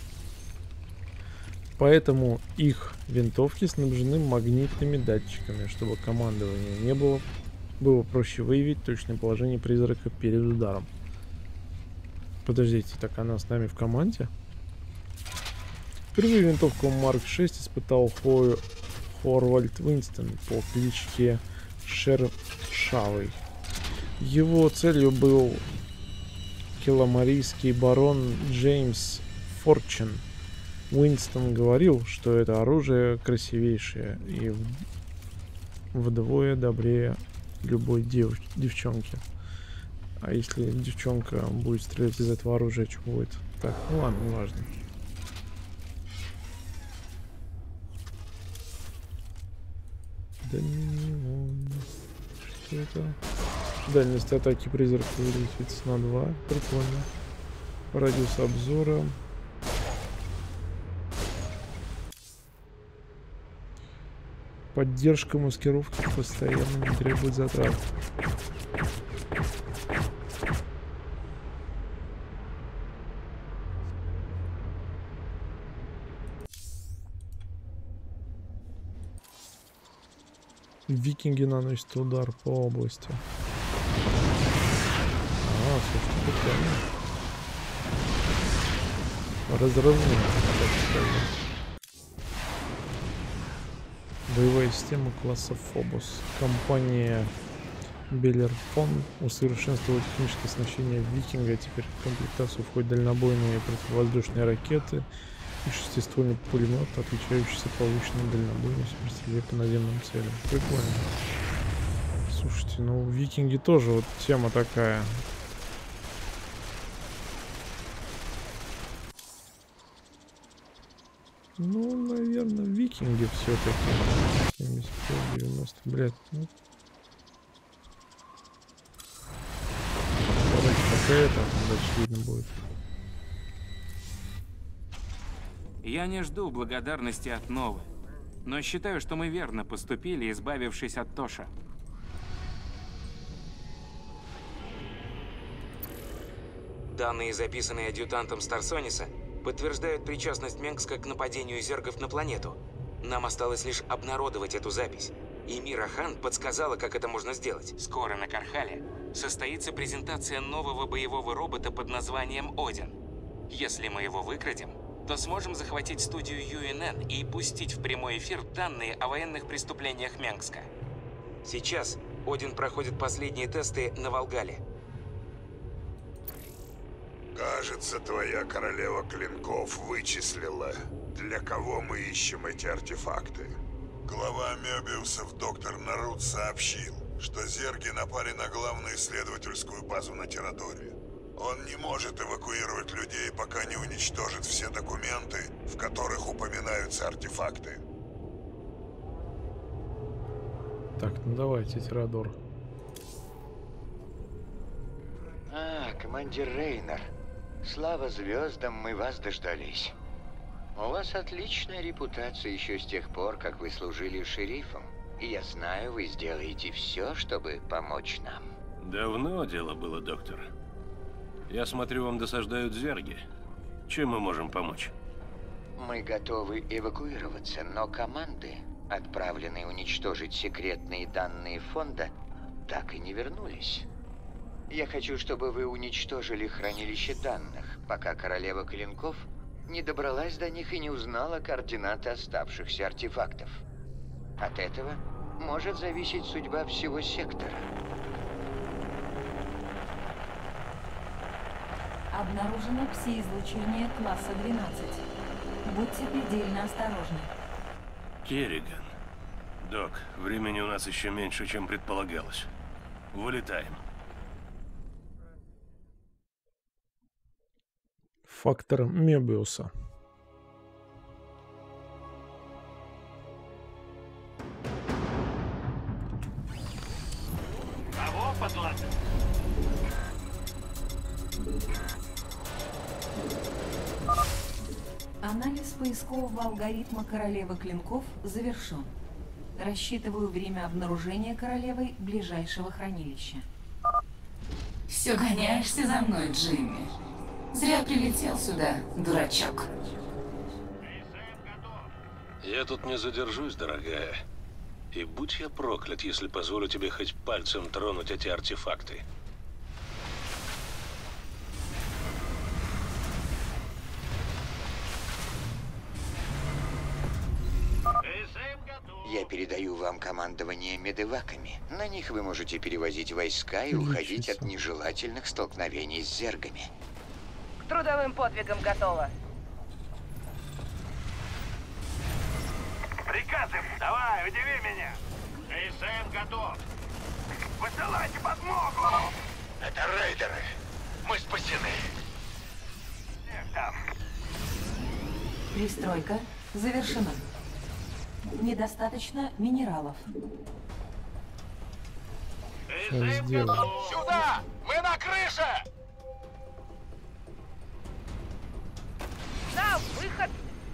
A: Поэтому их винтовки снабжены магнитными датчиками, чтобы командование не было проще выявить точное положение призрака перед ударом. Подождите, так она с нами в команде? Впервые винтовку Марк 6 испытал Хорвальд Уинстон по кличке Шершавый. Его целью был киломарийский барон Джеймс Форчин. Уинстон говорил, что это оружие красивейшее и вдвое добрее любой девчонки. А если девчонка будет стрелять из этого оружия, что будет? Так, ну ладно, не важно. Доминион. Что это? Дальность атаки призрака увеличивается на 2. Прикольно. Радиус обзора. Поддержка маскировки постоянно не требует затрат. Викинги наносят удар по области. А, слушайте, прикольно. Разрывные, так сказать. Боевая система класса Фобос. Компания Беллерфон усовершенствовала техническое оснащение Викинга. Теперь в комплектацию входят дальнобойные противовоздушные ракеты и шестиствольный пулемет, отличающийся повышенной дальнобойностью при стрельбе по наземным целям. Прикольно. Слушайте, ну Викинги тоже вот тема такая. Ну, наверное, Викинги все-таки. 75-90, блядь. Ну. Давайте пока это, дальше видно будет.
B: Я не жду благодарности от Новы, но считаю, что мы верно поступили, избавившись от Тоша. Данные, записанные адъютантом Старсониса, подтверждают причастность Менгска к нападению зергов на планету. Нам осталось лишь обнародовать эту запись. И Мира Хан подсказала, как это можно сделать. Скоро на Кархале состоится презентация нового боевого робота под названием Один. Если мы его выкрадем, то сможем захватить студию UNN и пустить в прямой эфир данные о военных преступлениях Менгска. Сейчас Один проходит последние тесты на Волгале.
J: Кажется, твоя королева клинков вычислила, для кого мы ищем эти артефакты. Глава Мёбиусов доктор Нарут сообщил, что зерги напали на главную исследовательскую базу на Тирадоре. Он не может эвакуировать людей, пока не уничтожит все документы, в которых упоминаются артефакты.
A: Так, ну давайте, Тирадор.
Q: Командир Рейнер. Слава звездам, мы вас дождались. У вас отличная репутация еще с тех пор, как вы служили шерифом. И я знаю, вы сделаете все, чтобы помочь нам.
C: Давно дело было, доктор. Я смотрю, вам досаждают зерги. Чем мы можем помочь?
Q: Мы готовы эвакуироваться, но команды, отправленные уничтожить секретные данные фонда, так и не вернулись. Я хочу, чтобы вы уничтожили хранилище данных, пока королева клинков не добралась до них и не узнала координаты оставшихся артефактов. От этого может зависеть судьба всего сектора.
O: Обнаружено пси-излучение класса 12. Будьте предельно осторожны.
C: Керриган. Док, времени у нас еще меньше, чем предполагалось. Вылетаем.
A: Фактор Мёбиуса.
N: Кого подлазить?
O: Анализ поискового алгоритма королевы клинков завершен. Рассчитываю время обнаружения королевой ближайшего хранилища.
D: Все гоняешься за мной, Джимми. Зря прилетел сюда, дурачок.
C: Я тут не задержусь, дорогая. И будь я проклят, если позволю тебе хоть пальцем тронуть эти артефакты.
Q: Я передаю вам командование медеваками. На них вы можете перевозить войска и уходить от нежелательных столкновений с зергами.
R: К трудовым подвигам готово.
N: Приказы! Давай, удиви меня! КСМ готов! Высылайте подмогу!
E: Это рейдеры! Мы спасены!
N: Всех там!
O: Пристройка завершена. Недостаточно минералов.
E: Сюда! Мы на крыше!
R: На выход!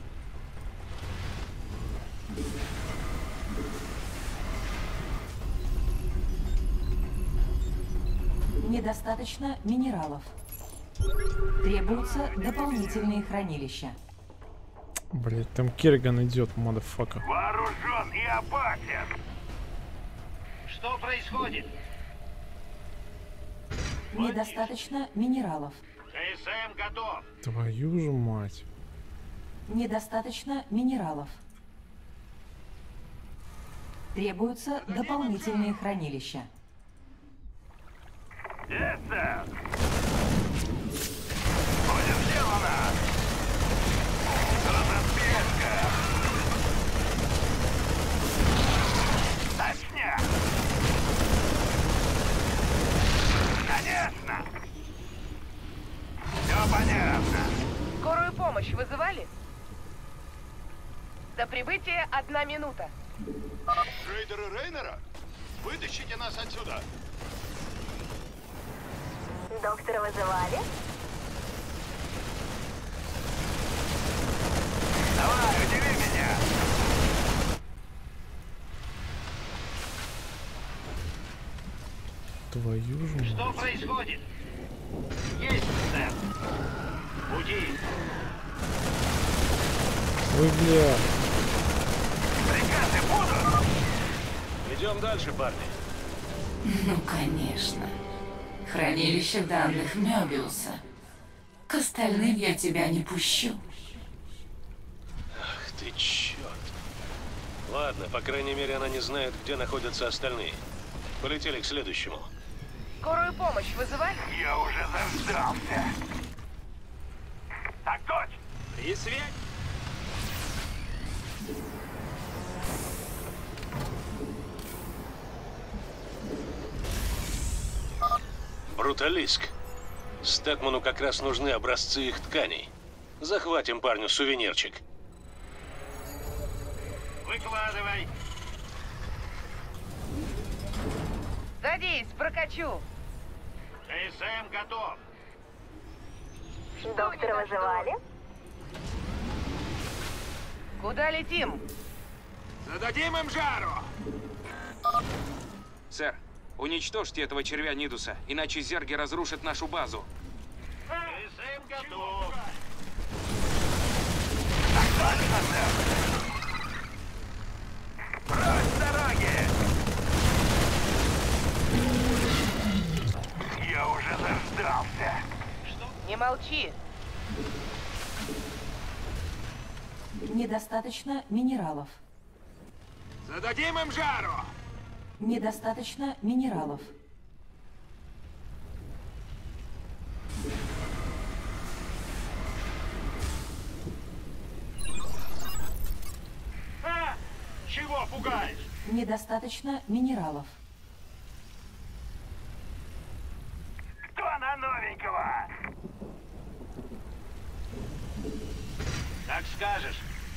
O: Недостаточно минералов. Требуются дополнительные хранилища.
A: Блять, там Керриган идет, мotherfucker.
N: Вооружен и опасен! Что происходит?
O: Недостаточно минералов.
N: КСМ готов.
A: Твою же мать.
O: Недостаточно минералов. Требуются дополнительные хранилища.
N: Это! Будет сделано! Разраспешка! Точняк! Конечно! Все понятно.
R: Скорую помощь вызывали? До прибытия 1 минута.
E: Рейдеры Рейнера? Вытащите нас отсюда!
S: Доктора вызывали?
N: Давай, удиви меня!
A: Твою же мать.
N: Что происходит? Есть, сэр. Уди.
A: Ой, бля.
N: Приказы будут.
C: Идем дальше, парни.
D: Ну, конечно. Хранилище данных Мёбиуса. К остальным я тебя не пущу.
C: Ах ты черт. Ладно, по крайней мере, она не знает, где находятся остальные. Полетели к следующему.
R: Скорую помощь вызывали?
N: Я уже заждался. Так точно.
E: И связь.
C: Бруталиск. Стэкману как раз нужны образцы их тканей. Захватим парню сувенирчик.
N: Выкладывай.
R: Садись, прокачу.
N: КСМ готов.
S: Доктора вызывали?
R: Куда летим?
E: Зададим им жару!
B: Сэр, уничтожьте этого червя Нидуса, иначе зерги разрушат нашу базу.
N: КСМ готов. Так точно, сэр. Прочь с дороги! Я уже заждался.
R: Не молчи.
O: Недостаточно минералов.
E: Зададим им жару!
O: Недостаточно минералов.
N: Чего пугаешь?
O: Недостаточно минералов.
N: Кто на новенького? Как скажешь.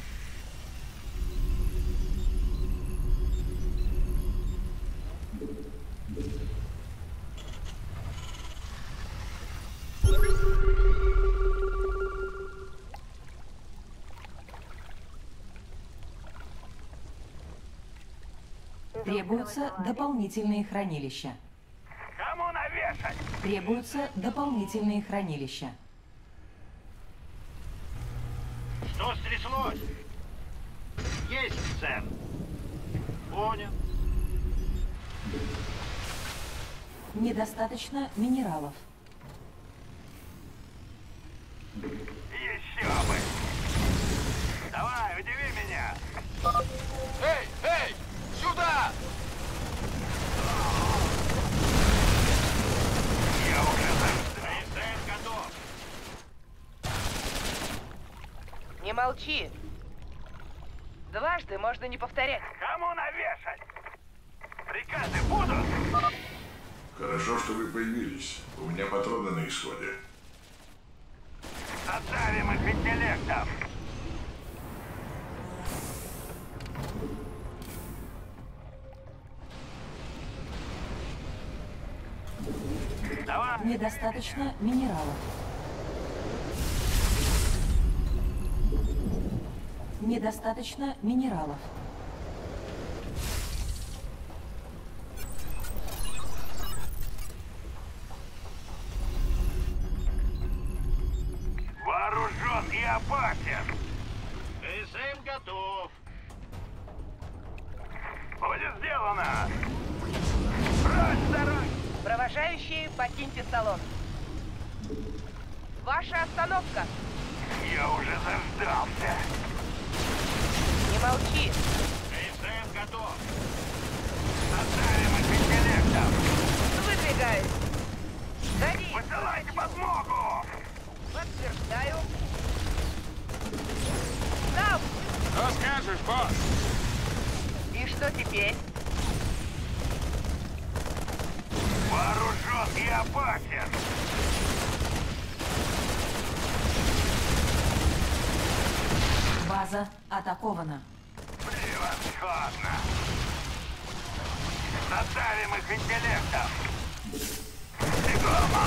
O: Требуются дополнительные хранилища.
N: Кому навешать?
O: Требуются дополнительные хранилища.
N: Что стряслось? Есть, сэр. Понял.
O: Недостаточно минералов.
N: Еще бы. Давай, удиви меня.
E: Эй, эй! Сюда!
N: Я уже КСМ готов.
R: Не молчи. Дважды можно не повторять.
N: Кому навешать? Приказы будут?
J: Хорошо, что вы появились. У меня патроны на исходе.
N: Отдавим их интеллектом. Давай.
O: Недостаточно минералов. Недостаточно минералов.
N: Вооружен и опасен. КСМ готов. Будет сделано.
R: Провожающие, покиньте салон. Ваша остановка.
E: Я уже заждался.
R: Не молчи.
E: КСМ готов. Оставим их интеллектом.
R: Выдвигаюсь. Садись.
E: Посылайте подмогу.
R: Подтверждаю. Стоп!
E: Что скажешь, босс?
R: И что теперь?
E: Вооружен и опасен.
O: База атакована.
E: Превосходно. Задавим их интеллектом. Бегом!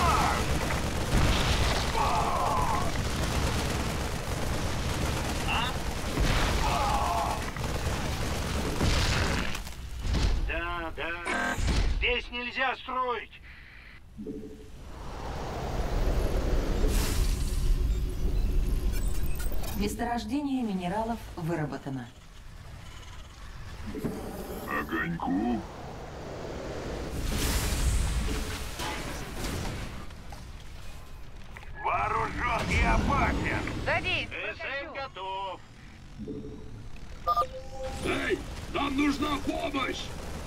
N: Да. Здесь нельзя строить.
O: Месторождение минералов выработано.
J: Огоньку.
E: Вооружен и опасен.
R: Садись.
N: КСМ готов.
E: Эй, нам нужна помощь.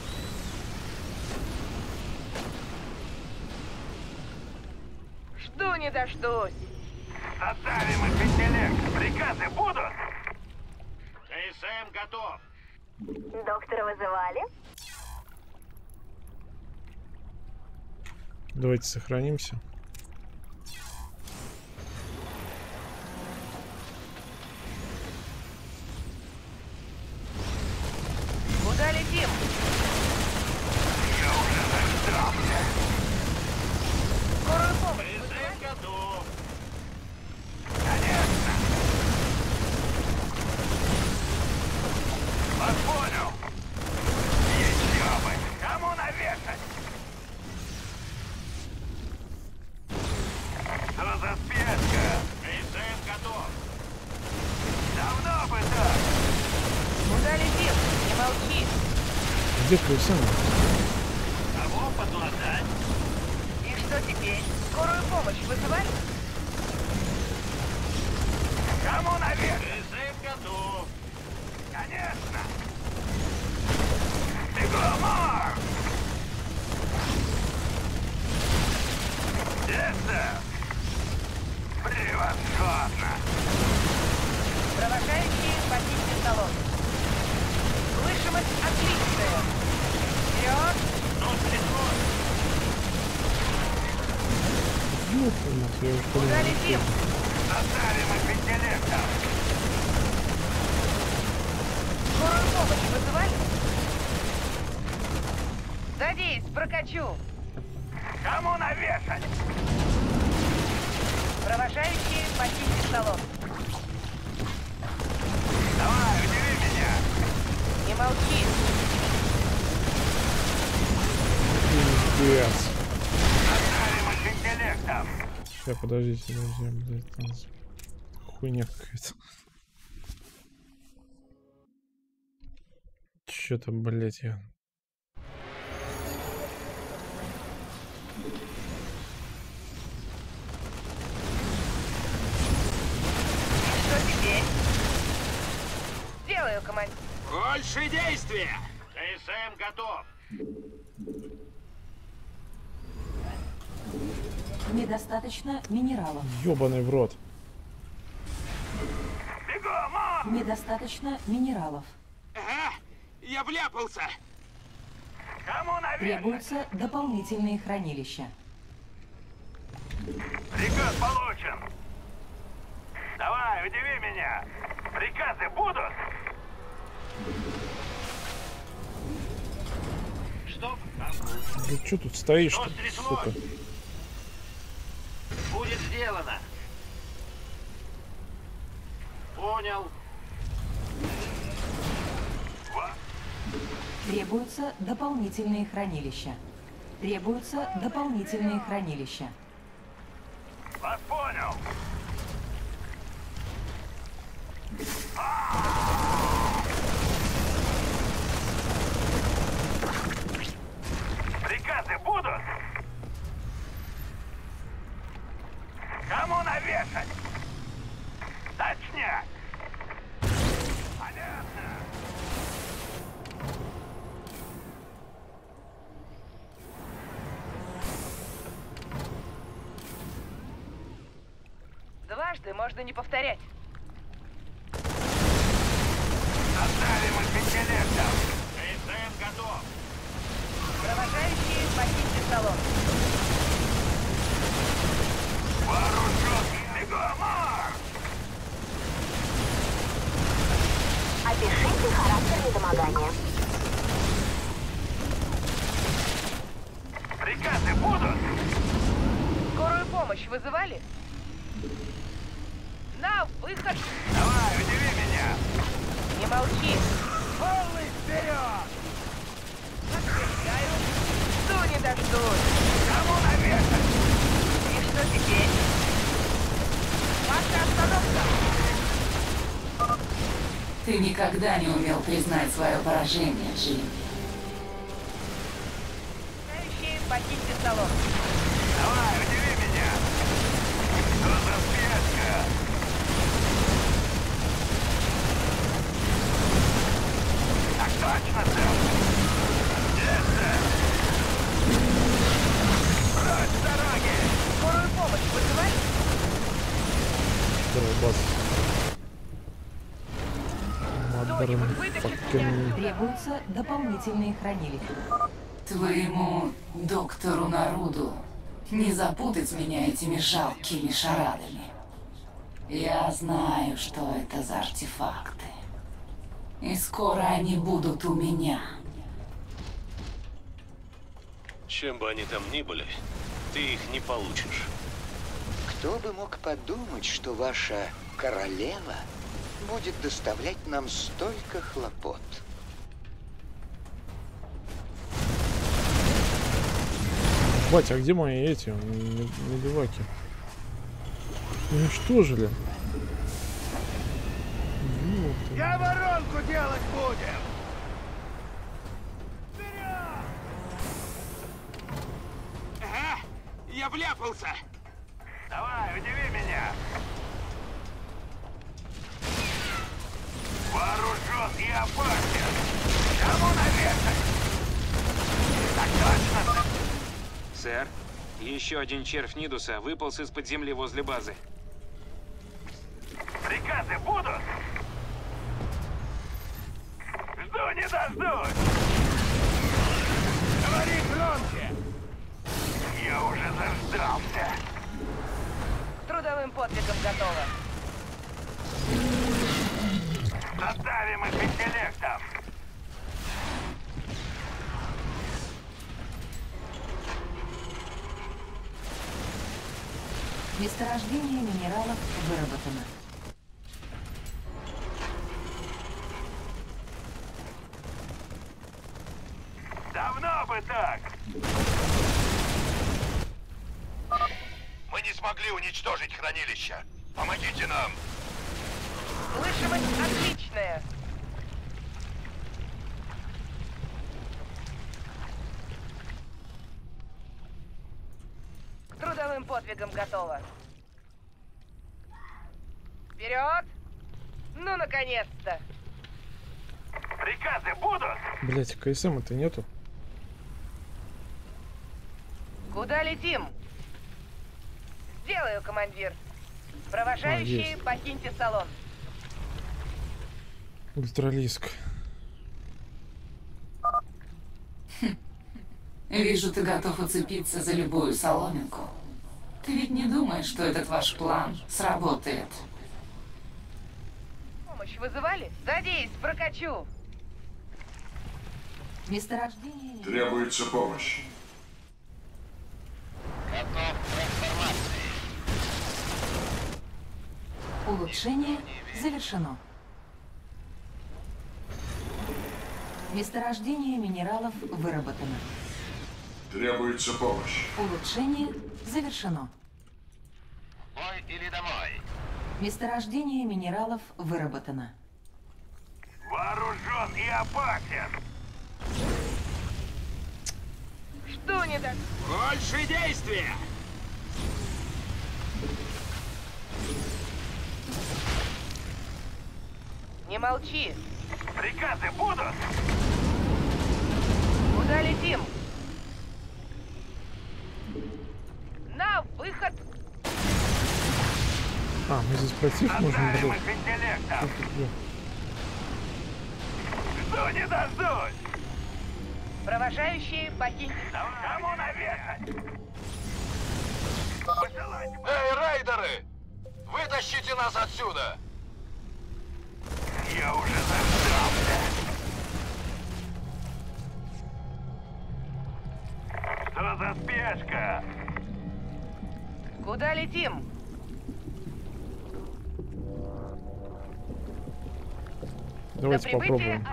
R: Жду не дождусь.
E: Задавим их интеллект. Приказы будут?
N: КСМ готов.
S: Доктора вызывали?
A: Давайте сохранимся.
R: Куда летим?
E: Я уже заждался.
R: Скорую помощь.
N: КСМ готов.
E: Конечно. Вас понял. Еще бы. Кому навешать? Что за спешка?
N: КСМ готов.
E: Давно бы так.
R: Куда летим? Не молчи.
A: Где КСМ?
N: Кого подлатать?
R: И что теперь? Скорую помощь вызывать?
E: Кому навешать?
N: КСМ готов.
E: Конечно. Бегом! Это превосходно.
R: Провожающие, покиньте салон. Слышимость отличная. Вперед!
A: Ёпрст, я уже
R: Куда
A: понял.
R: летим?
E: Задавим их интеллектом.
R: Скорую помощь вызывать? Садись, прокачу.
E: Кому навешать?
R: Провожающие, покиньте салон.
E: Давай, удиви меня.
R: Не молчи.
A: Пиздец.
E: Задавим их интеллектом.
A: Сейчас, подождите, друзья, блядь, там хуйня какая-то. Чё-то, блядь, я...
R: Что теперь? Сделаю, командир.
E: Больше действия.
N: КСМ готов.
O: Недостаточно минералов.
A: Ёбаный в рот.
E: Бегом!
O: Недостаточно минералов.
E: Ага, я вляпался. Кому навешать?
O: Требуются дополнительные хранилища.
E: Приказ получен. Давай, удиви меня. Приказы будут?
N: Что?
A: Да чё тут стоишь-то,
N: Что стряслось?
A: сука?
N: Будет сделано. Понял.
O: Требуются дополнительные хранилища. Требуются дополнительные хранилища.
E: Вас понял. Приказ
N: Кому навешать? Точняк! Понятно.
R: Дважды можно не повторять.
N: Оставим их интеллектом. КСМ готов.
R: Провожающие, покиньте салон.
N: Вооружен Мегамар!
S: Опишите характер недомогания.
N: Приказы будут?
R: Скорую помощь вызывали? На выход!
N: Давай, удиви меня!
R: Не молчи!
N: Полный вперед!
R: Отвечаю. Жду не дождусь.
N: Кому навешать?
R: И что теперь? Ваша остановка!
D: Ты никогда не умел признать свое поражение, Джимми.
R: Провожающие, покиньте салон.
N: Давай, удиви меня! Что за спешка? Так точно, сэр! Yes, сэр! Прочь с дороги!
R: Скорую помощь вызывали?
A: Бас. Модерн.
O: Требуются дополнительные хранилища.
D: Твоему доктору Наруду не запутать меня этими жалкими шарадами. Я знаю, что это за артефакты. И скоро они будут у меня.
C: Чем бы они там ни были, ты их не получишь.
Q: Кто бы мог подумать, что ваша королева будет доставлять нам столько хлопот?
A: Батя, а где мои эти медиваки? Уничтожили.
N: Я воронку делать будем!
B: Ага, я вляпался.
N: Давай, удиви меня! Вооружен и опасен! Кому навешать? Так точно, сэр!
B: Сэр, еще один червь Нидуса выполз из-под земли возле базы.
N: Приказы будут? Жду не дождусь! Говори громче! Я уже заждался!
R: Трудовым подвигом готово.
N: Заставим их интеллектом!
O: Месторождение минералов выработано.
N: Давно бы так!
E: Мы не смогли уничтожить хранилище. Помогите нам!
R: Слышимость отличная. Трудовым подвигом готово. Вперед! Ну, наконец-то!
N: Приказы будут?
A: Блять, КСМ-то нету.
R: Куда летим? Сделаю, командир. Провожающие, покиньте салон.
A: Ультралиск.
D: Вижу, ты готов уцепиться за любую соломинку. Ты ведь не думаешь, что этот ваш план сработает?
R: Помощь вызывали? Надеюсь, прокачу.
O: Месторождение...
J: Требуется помощь.
E: Готов к трансформации.
O: Улучшение завершено. Месторождение минералов выработано.
J: Требуется помощь.
O: Улучшение завершено.
E: Бой или домой?
O: Месторождение минералов выработано.
N: Вооружен и опасен!
R: Что не так?
B: Больше действия!
R: молчи.
N: Приказы будут?
R: Куда летим? На выход.
A: А, мы здесь против можем
N: Оставим
A: брать.
N: их интеллектом. Жду не дождусь.
R: Провожающие покиньте.
N: Кому навешать?
E: Эй, рейдеры! Вытащите нас отсюда!
N: Я уже заждался. Что за спешка?
R: Куда летим?
A: Давайте
R: До прибытия
A: попробуем.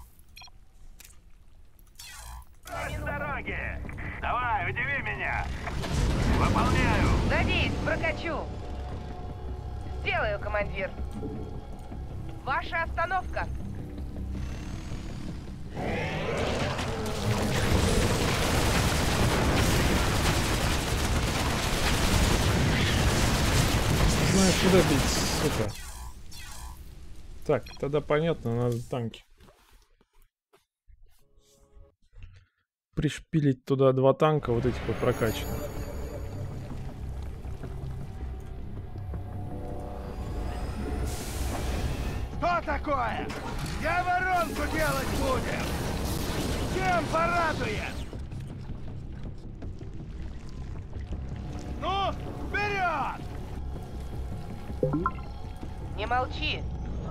N: С дороги! Давай, удиви меня! Выполняю!
R: Надеюсь, прокачу. Сделаю, командир. Ваша остановка.
A: Знаю, куда бить, сука. Так, тогда понятно, надо танки. Пришпилить туда 2 танка, вот этих вот прокачанных.
N: Что такое? Я воронку делать будем! Чем порадует? Ну, вперед!
R: Не молчи.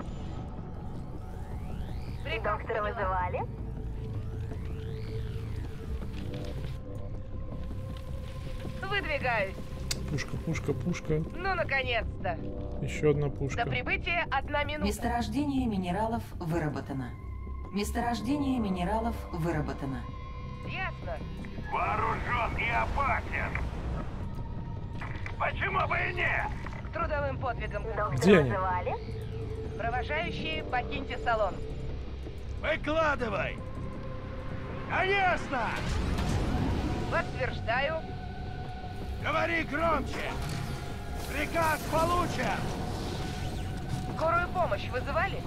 S: Доктора вызывали?
R: Выдвигаюсь.
A: Пушка, пушка, пушка.
R: Ну, наконец-то.
A: Еще одна пушка.
R: До прибытия 1 минута.
O: Месторождение минералов выработано. Месторождение минералов выработано.
R: Ясно.
N: Вооружен и опасен. Почему бы и нет?
R: Трудовым подвигом.
A: Где они?
S: Вызывали?
R: Провожающие, покиньте салон.
N: Выкладывай! Конечно!
R: Подтверждаю.
N: Говори громче! Приказ получен!
R: Скорую помощь вызывали?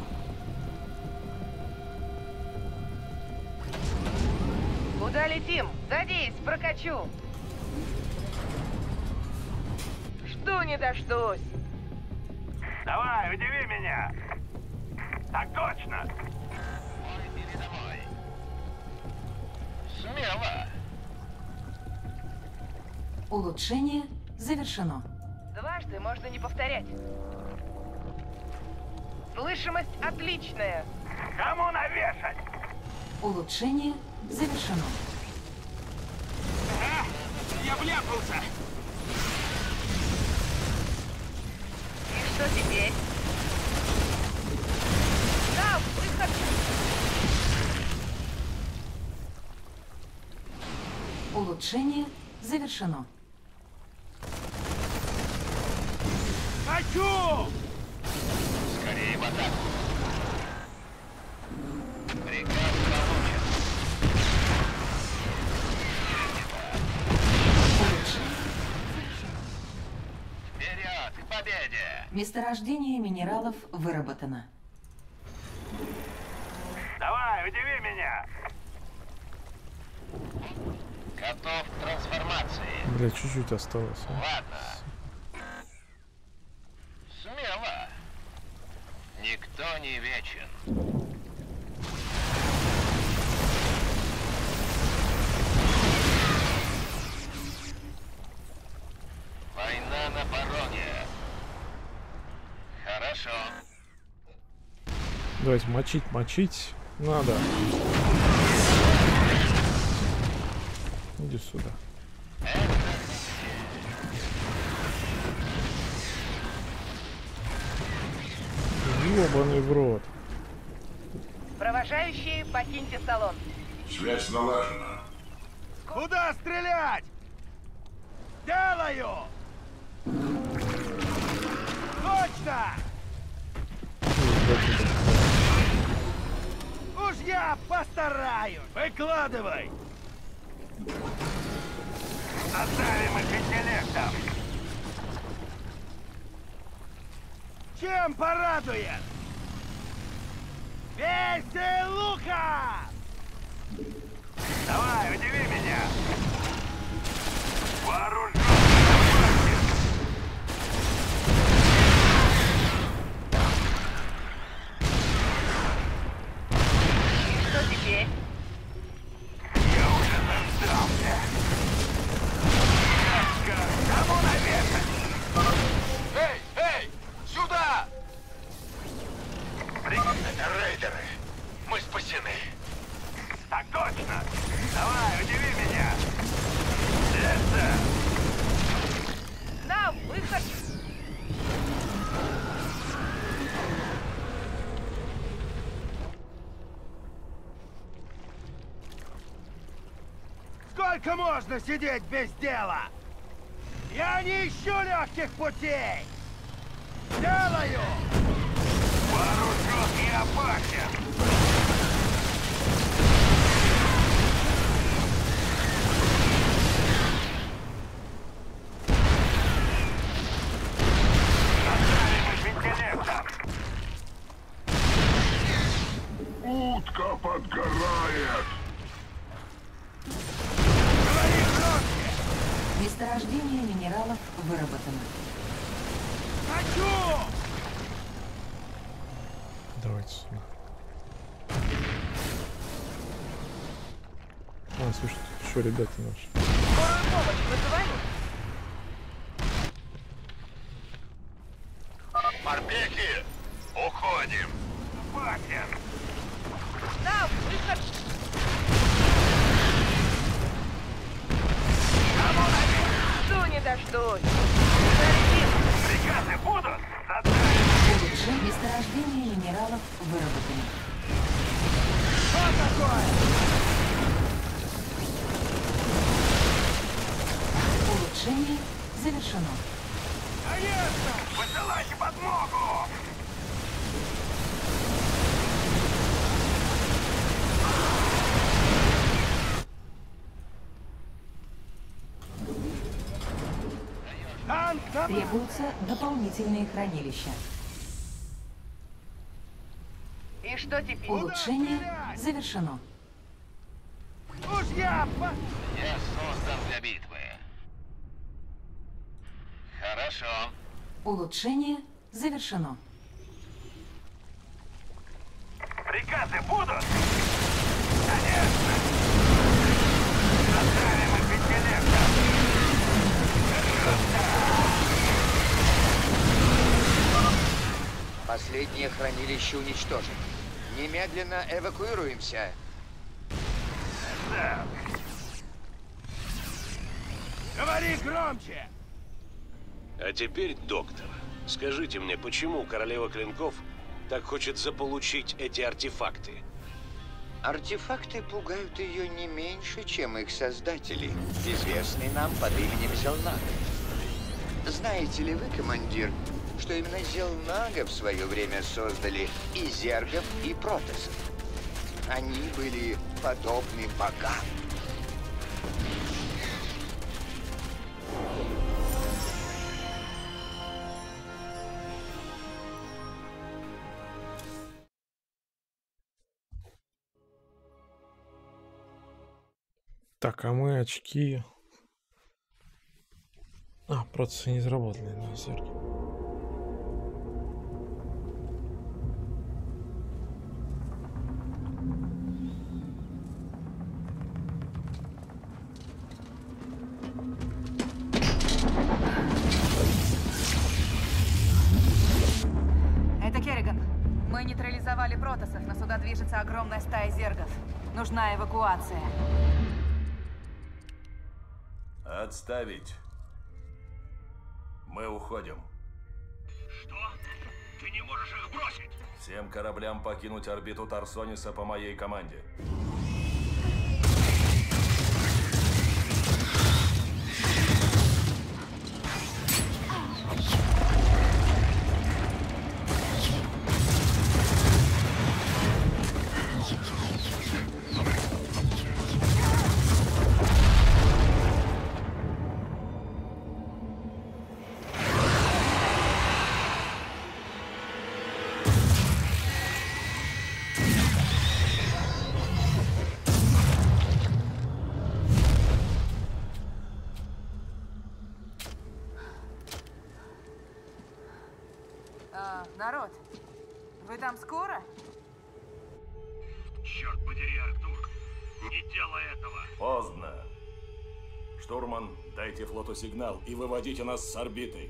R: Куда летим? Надеюсь, прокачу. Жду не дождусь.
N: Давай, удиви меня! Так точно!
P: Смело.
O: Улучшение завершено.
R: Дважды можно не повторять. Слышимость отличная.
N: Кому навешать?
O: Улучшение завершено.
N: Я вляпался!
R: И что теперь? На выход!
O: Улучшение завершено.
N: Хочу!
P: Скорее в атаку. Приказ получен. Вперед и победе!
O: Месторождение минералов выработано.
N: Давай, удиви меня!
P: Готов к трансформации.
A: Бля, чуть-чуть осталось. А?
P: Ладно. Смело. Никто не вечен. Война на пороге. Хорошо.
A: Давайте мочить надо. Иди сюда. Ёбаный в рот.
R: Провожающие, покиньте салон.
J: Связь налажена.
N: Куда стрелять? Делаю! Точно! Уж я постараюсь! Выкладывай! Оставим их интеллектом! Чем порадует? Бейся, Лука! Давай, удиви меня! Вооружен!
R: Что теперь?
N: Я уже заждался! Кому навешать?
E: Эй, эй, сюда! Это рейдеры. Мы спасены.
N: Так точно! Давай, удиви меня! Это...
R: На выход!
N: Сколько можно сидеть без дела? Я не ищу легких путей! Делаю! Вооружен и опасен!
J: Утка подгорает!
O: Месторождение минералов выработано.
N: Хочу!
A: Давайте сюда. А, слушай, тут еще ребята наши.
R: Скорую помощь вызывали?
E: Морпехи, уходим!
N: Хватит!
R: На выход!
N: Кому навешать?
R: Жду не дождусь!
N: Приказы будут?
O: Улучшение месторождение минералов выработано.
N: Что такое?
O: Улучшение завершено.
N: Конечно! Посылайте подмогу!
O: Требуются дополнительные хранилища.
R: И что теперь?
O: Улучшение завершено.
N: Уж я
P: создан для битвы. Хорошо.
O: Улучшение завершено.
N: Приказы будут? Конечно! Оставим их интеллектом!
Q: Последнее хранилище уничтожено. Немедленно эвакуируемся.
N: Да. Говори громче!
C: А теперь, доктор, скажите мне, почему королева клинков так хочет заполучить эти артефакты?
Q: Артефакты пугают ее не меньше, чем их создатели, известный нам под именем Зелнаг. Знаете ли вы, командир, что именно Зелнага в свое время создали и зергов, и протоссов? Они были подобны богам.
A: Так, а мы очки... А, процессы не заработали на зерге.
T: Это Керриган. Мы нейтрализовали протоссов, но сюда движется огромная стая зергов. Нужна эвакуация.
I: Отставить. Мы уходим.
N: Что? Ты не можешь их бросить?
I: Всем кораблям покинуть орбиту Тарсониса по моей команде.
T: Народ, вы там скоро?
E: Черт подери, Артур. Не делай этого.
I: Поздно. Штурман, дайте флоту сигнал и выводите нас с орбиты.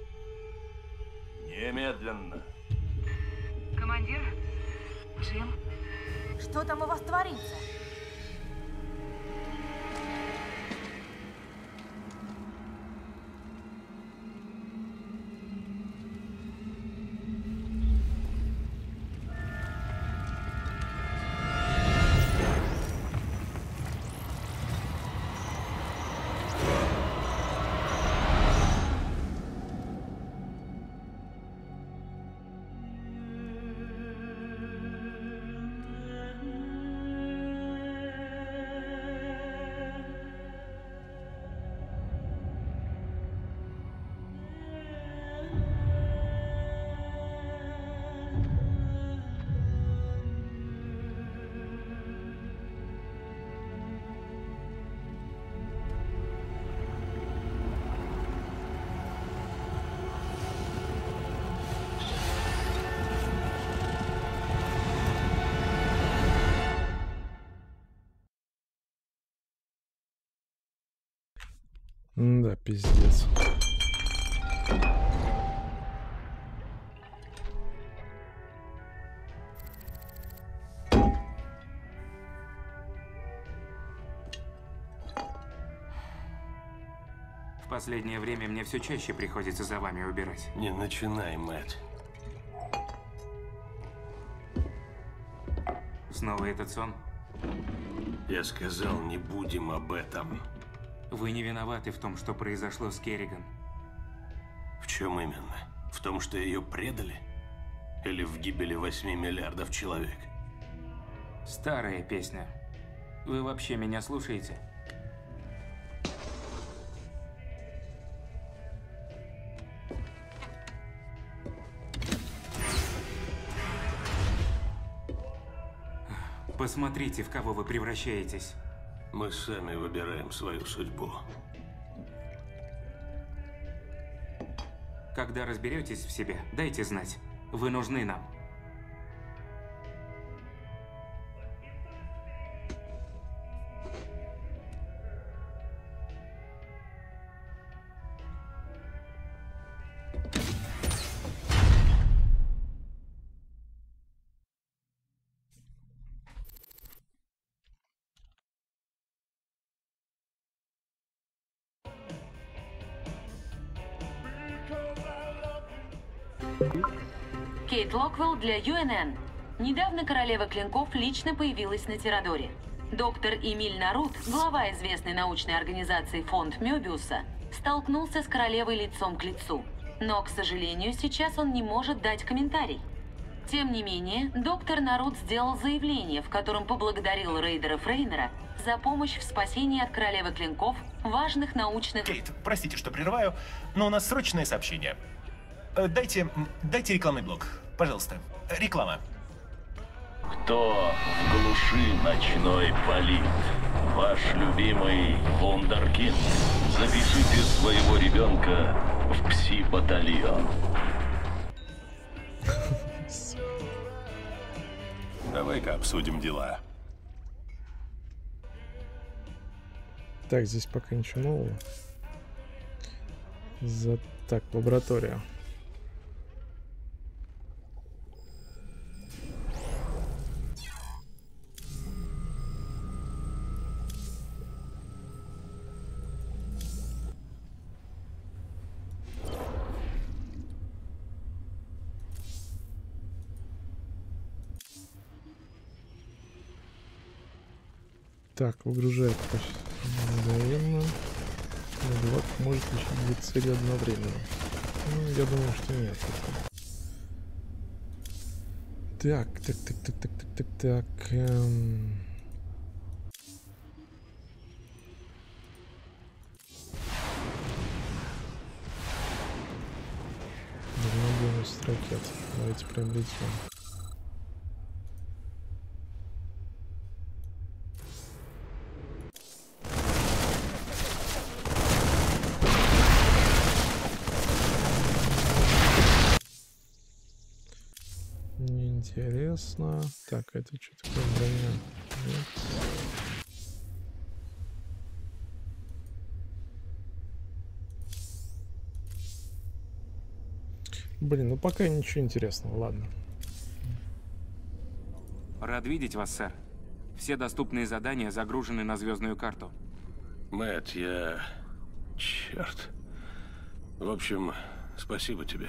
I: Немедленно.
T: Командир? Джим? Что там у вас творится?
A: Да, пиздец.
B: В последнее время мне все чаще приходится за вами убирать.
C: Не начинай, Мэтт.
B: Снова этот сон?
C: Я сказал, не будем об этом.
B: Вы не виноваты в том, что произошло с Керриган.
C: В чем именно? В том, что ее предали? Или в гибели 8 миллиардов человек?
B: Старая песня. Вы вообще меня слушаете? Посмотрите, в кого вы превращаетесь.
C: Мы сами выбираем свою судьбу.
B: Когда разберетесь в себе, дайте знать. Вы нужны нам.
F: Кейт Локвелл для UNN. Недавно королева клинков лично появилась на Тирадоре. Доктор Эмиль Нарут, глава известной научной организации Фонд Мёбиуса, столкнулся с королевой лицом к лицу. Но, к сожалению, сейчас он не может дать комментарий. Тем не менее, доктор Нарут сделал заявление, в котором поблагодарил рейдеров Рейнера за помощь в спасении от королевы клинков важных научных...
H: Кейт, простите, что прерываю, но у нас срочное сообщение. Дайте рекламный блок. Пожалуйста. Реклама.
U: Кто в глуши ночной палит? Ваш любимый вундеркинд. Запишите своего ребенка в пси-батальон.
K: Давай-ка обсудим дела.
A: Так, здесь пока ничего нового. Так, лаборатория. Так, выгружает почти мгновенно. Глок может лечить две цели одновременно. Ну, я думаю, что нет. Так. Дальнобойность ракет. Давайте приобретем. Интересно. Так, это что такое броня? Нет. Блин, ну пока ничего интересного, ладно.
B: Рад видеть вас, сэр. Все доступные задания загружены на звездную карту.
C: Мэтт, Черт. В общем, спасибо тебе.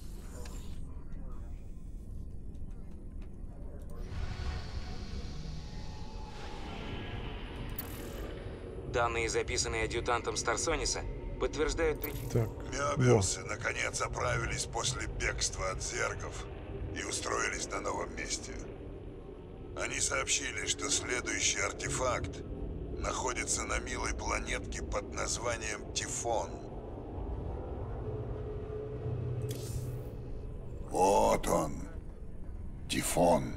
B: Данные, записанные адъютантом Старсониса, подтверждают...
A: Так,
J: Мёбиусы наконец оправились после бегства от зергов и устроились на новом месте. Они сообщили, что следующий артефакт находится на милой планетке под названием Тифон. Вот он, Тифон.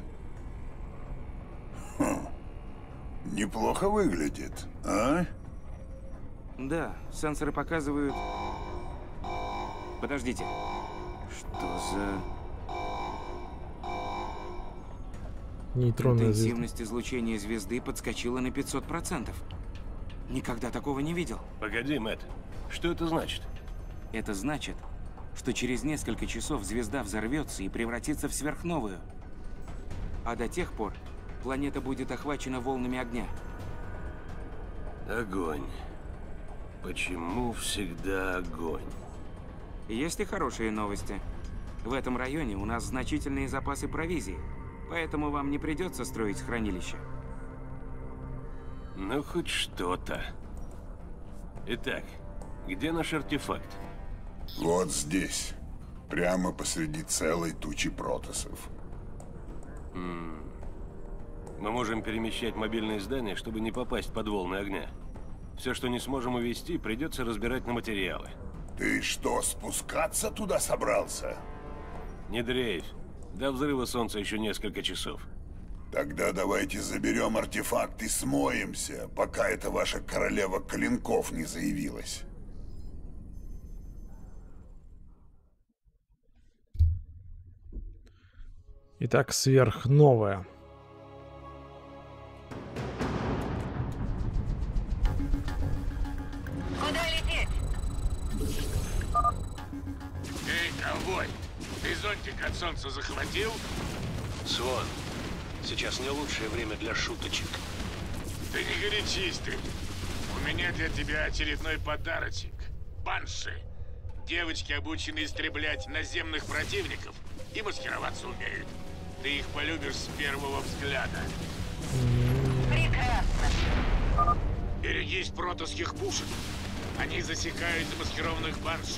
J: Неплохо выглядит, а?
B: Да, сенсоры показывают... Подождите. Что за...
A: Нейтронная
B: Интенсивность излучения звезды подскочила на 500%. Никогда такого не видел.
C: Погоди, Мэтт. Что это значит?
B: Это значит, что через несколько часов звезда взорвется и превратится в сверхновую. А до тех пор планета будет охвачена волнами огня.
C: Огонь. Почему всегда огонь?
B: Есть и хорошие новости. В этом районе у нас значительные запасы провизии, поэтому вам не придется строить хранилище.
C: Ну, хоть что-то. Итак, где наш артефакт?
J: Вот здесь. Прямо посреди целой тучи протоссов.
C: Мы можем перемещать мобильные здания, чтобы не попасть под волны огня. Все, что не сможем увезти, придется разбирать на материалы.
J: Ты что, спускаться туда собрался?
C: Не дрейфь. До взрыва солнца еще несколько часов.
J: Тогда давайте заберем артефакт и смоемся, пока эта ваша королева клинков не заявилась.
A: Итак, сверхновая.
R: Куда лететь?
E: Эй, ковбой, ты зонтик от солнца захватил?
C: Свон, сейчас не лучшее время для шуточек.
E: Ты не горячись ты. У меня для тебя очередной подарочек. Банши. Девочки обучены истреблять наземных противников и маскироваться умеют. Ты их полюбишь с первого взгляда.
R: Прекрасно.
E: Берегись протосских пушек. Они засекают замаскированных банши.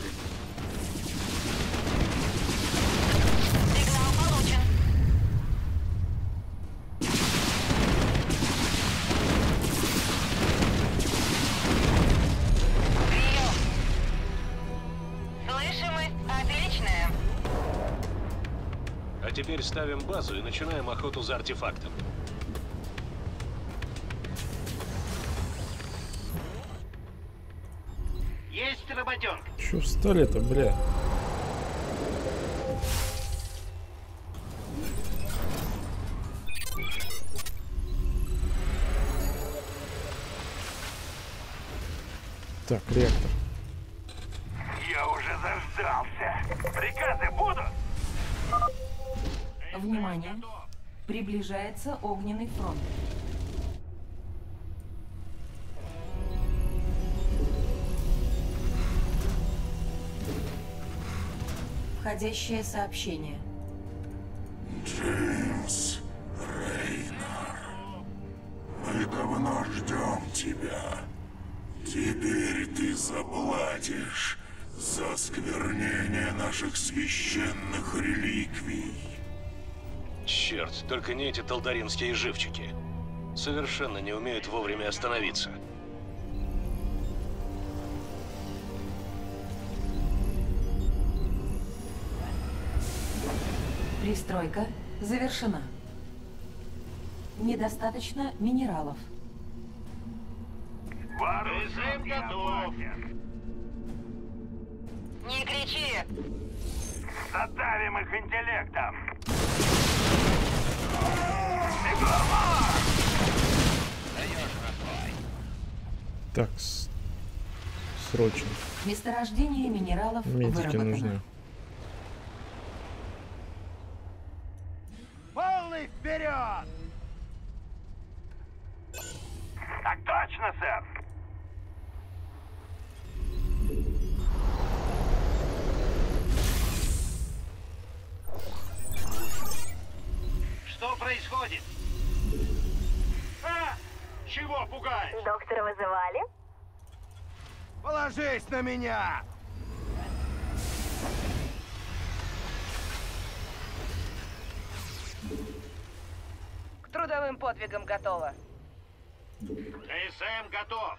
R: Сигнал получен. Прием. Слышимость отличная.
C: А теперь ставим базу и начинаем охоту за артефактом.
P: Есть работенка.
A: Чё встали-то, бля? Так, реактор.
N: Я уже заждался. Приказы будут?
O: Внимание! Приближается огненный фронт. Входящее сообщение.
J: Джеймс Рейнер, мы давно ждем тебя. Теперь ты заплатишь за осквернение наших священных реликвий.
C: Черт, только не эти талдаринские живчики. Совершенно не умеют вовремя остановиться.
O: Пристройка завершена. Недостаточно минералов.
P: Режим готов.
R: Не кричи.
N: Задавим их интеллектом.
A: Так, срочно.
O: Месторождение минералов
A: Медики
O: выработано.
A: нужны.
N: Полный вперед!
P: Так точно, сэр. Что происходит? А! Чего пугаешь?
S: Доктора вызывали?
N: Положись на меня!
R: К трудовым подвигам готово.
P: КСМ готов.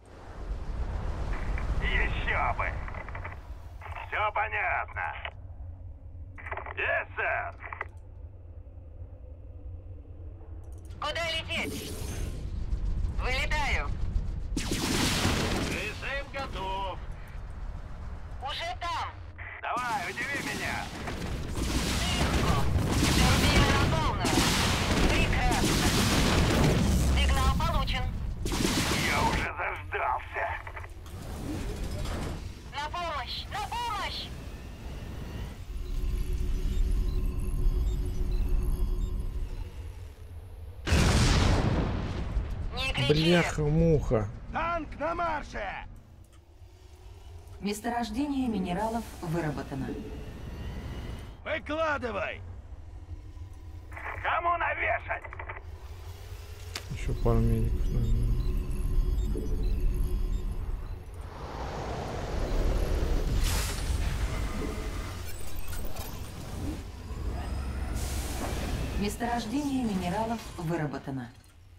P: Еще бы. Все понятно. Есть, сэр.
R: Куда лететь? Вылетаю.
P: КСМ готов.
R: Уже там.
P: Давай, удиви меня.
R: Турбина на полную. Прекрасно. Сигнал получен.
P: Я уже заждался.
R: На помощь! На помощь! Не кричи!
A: Бляха-муха.
N: Танк на марше!
O: Месторождение минералов выработано.
N: Выкладывай!
P: Кому навешать?
A: Еще пару медиков, наверное.
O: Месторождение минералов выработано.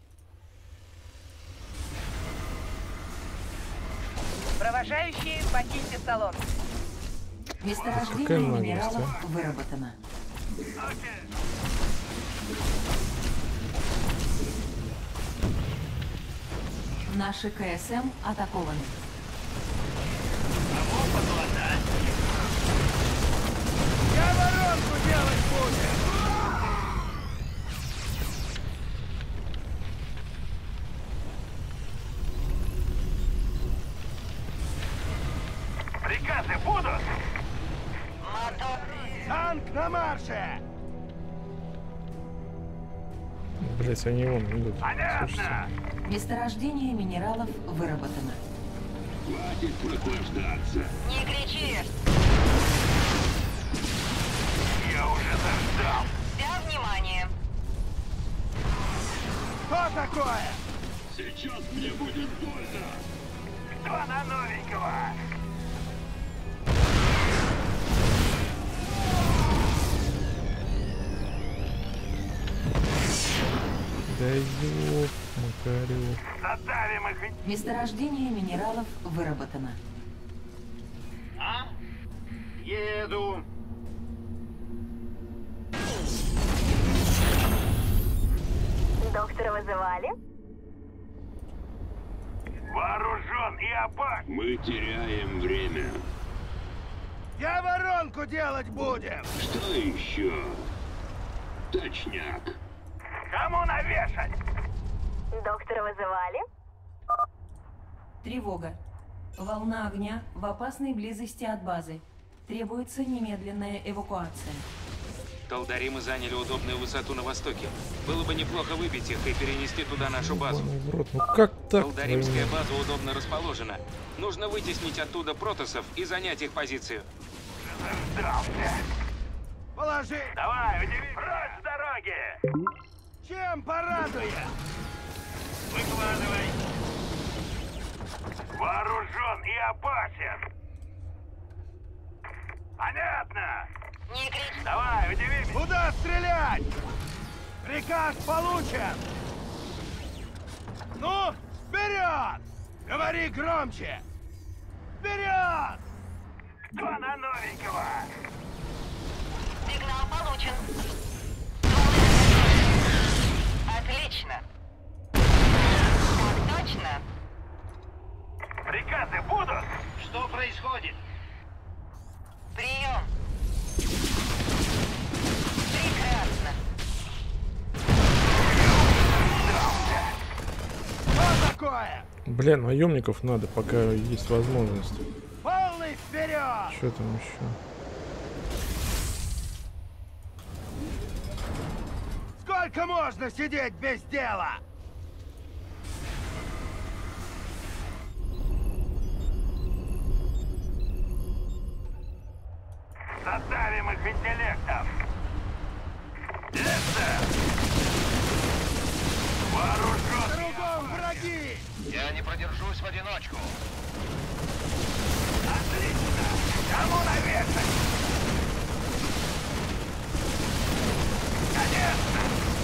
R: Провожающие, покиньте салон.
O: Месторождение минералов выработано. Наши КСМ атакованы.
N: Я воронку делать буду!
P: Приказы будут?
N: Танк на марше!
A: Блять, они вон идут.
P: Понятно.
O: Месторождение минералов выработано.
M: Хватит прохлаждаться.
R: Не кричи!
P: Я уже заждал.
R: Вся внимание!
N: Что такое?
M: Сейчас мне будет больно.
P: Кто на новенького?
A: Да ёп, Макарёв.
P: Задавим их.
O: Месторождение минералов выработано.
P: А? Еду.
S: Доктора вызывали?
P: Вооружен и опасен.
M: Мы теряем время.
N: Я воронку делать будем!
M: Что еще? Точняк.
P: Кому навешать?
S: Доктора вызывали?
O: Тревога. Волна огня в опасной близости от базы. Требуется немедленная эвакуация.
B: Талдаримы заняли удобную высоту на востоке. Было бы неплохо выбить их и перенести туда нашу базу.
A: В рот, ну как так?
B: Талдаримская база удобно расположена. Нужно вытеснить оттуда протоссов и занять их позицию.
P: Заждался.
N: Положи!
P: Давай, удиви. Прочь с дороги.
N: Чем порадует?
P: Выкладывай. Вооружен и опасен. Понятно.
R: Не кричи!
P: Давай, удиви меня.
N: Куда стрелять? Приказ получен! Ну, вперед! Говори громче! Вперед!
P: Кто на новенького?
R: Сигнал получен. Отлично. Так точно.
P: Приказы будут? Что происходит?
R: Прием. Прекрасно.
A: Блин, наемников надо, пока есть возможность.
N: Полный вперед!
A: Что там еще?
N: Сколько можно сидеть без дела?
P: Задавим их интеллектом. Вооружен!
N: Кругом враги!
P: Я не продержусь в одиночку. Отлично! Кому навешать? Конечно!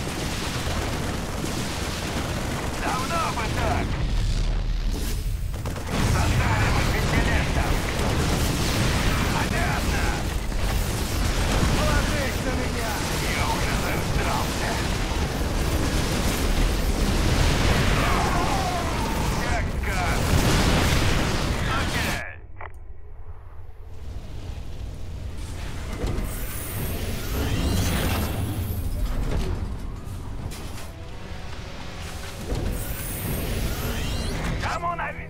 P: Давно бы так! Задавим их интеллектом. Понятно!
N: Положись на меня!
P: Я уже заждался! Как скажешь! Окей! Кому нави...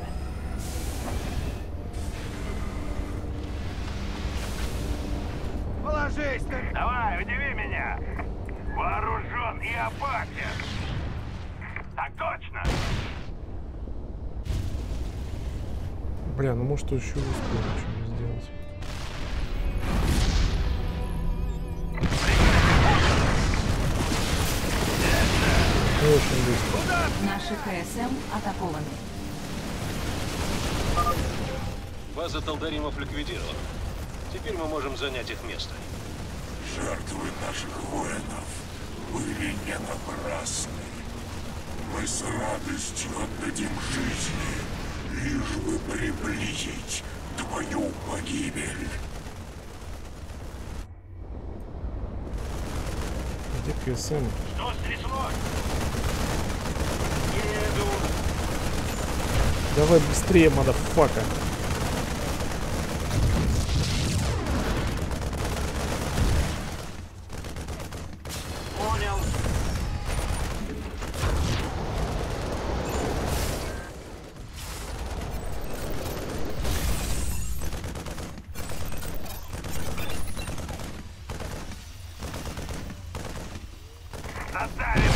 N: Положись на меня!
P: Давай, удиви меня! Вооружен и опасен! Так точно!
A: Бля, ну может еще успеем что-нибудь сделать. Очень быстро.
O: Наши КСМ атакованы.
C: База Талдаримов ликвидирована. Теперь мы можем занять их место.
J: Жертвы наших воинов были не напрасны. Мы с радостью отдадим жизни, лишь бы приблизить твою погибель.
A: Где КСМ?
P: Что стряслось?
C: Еду.
A: Давай быстрее, мадафака.
P: Понял. Задавим.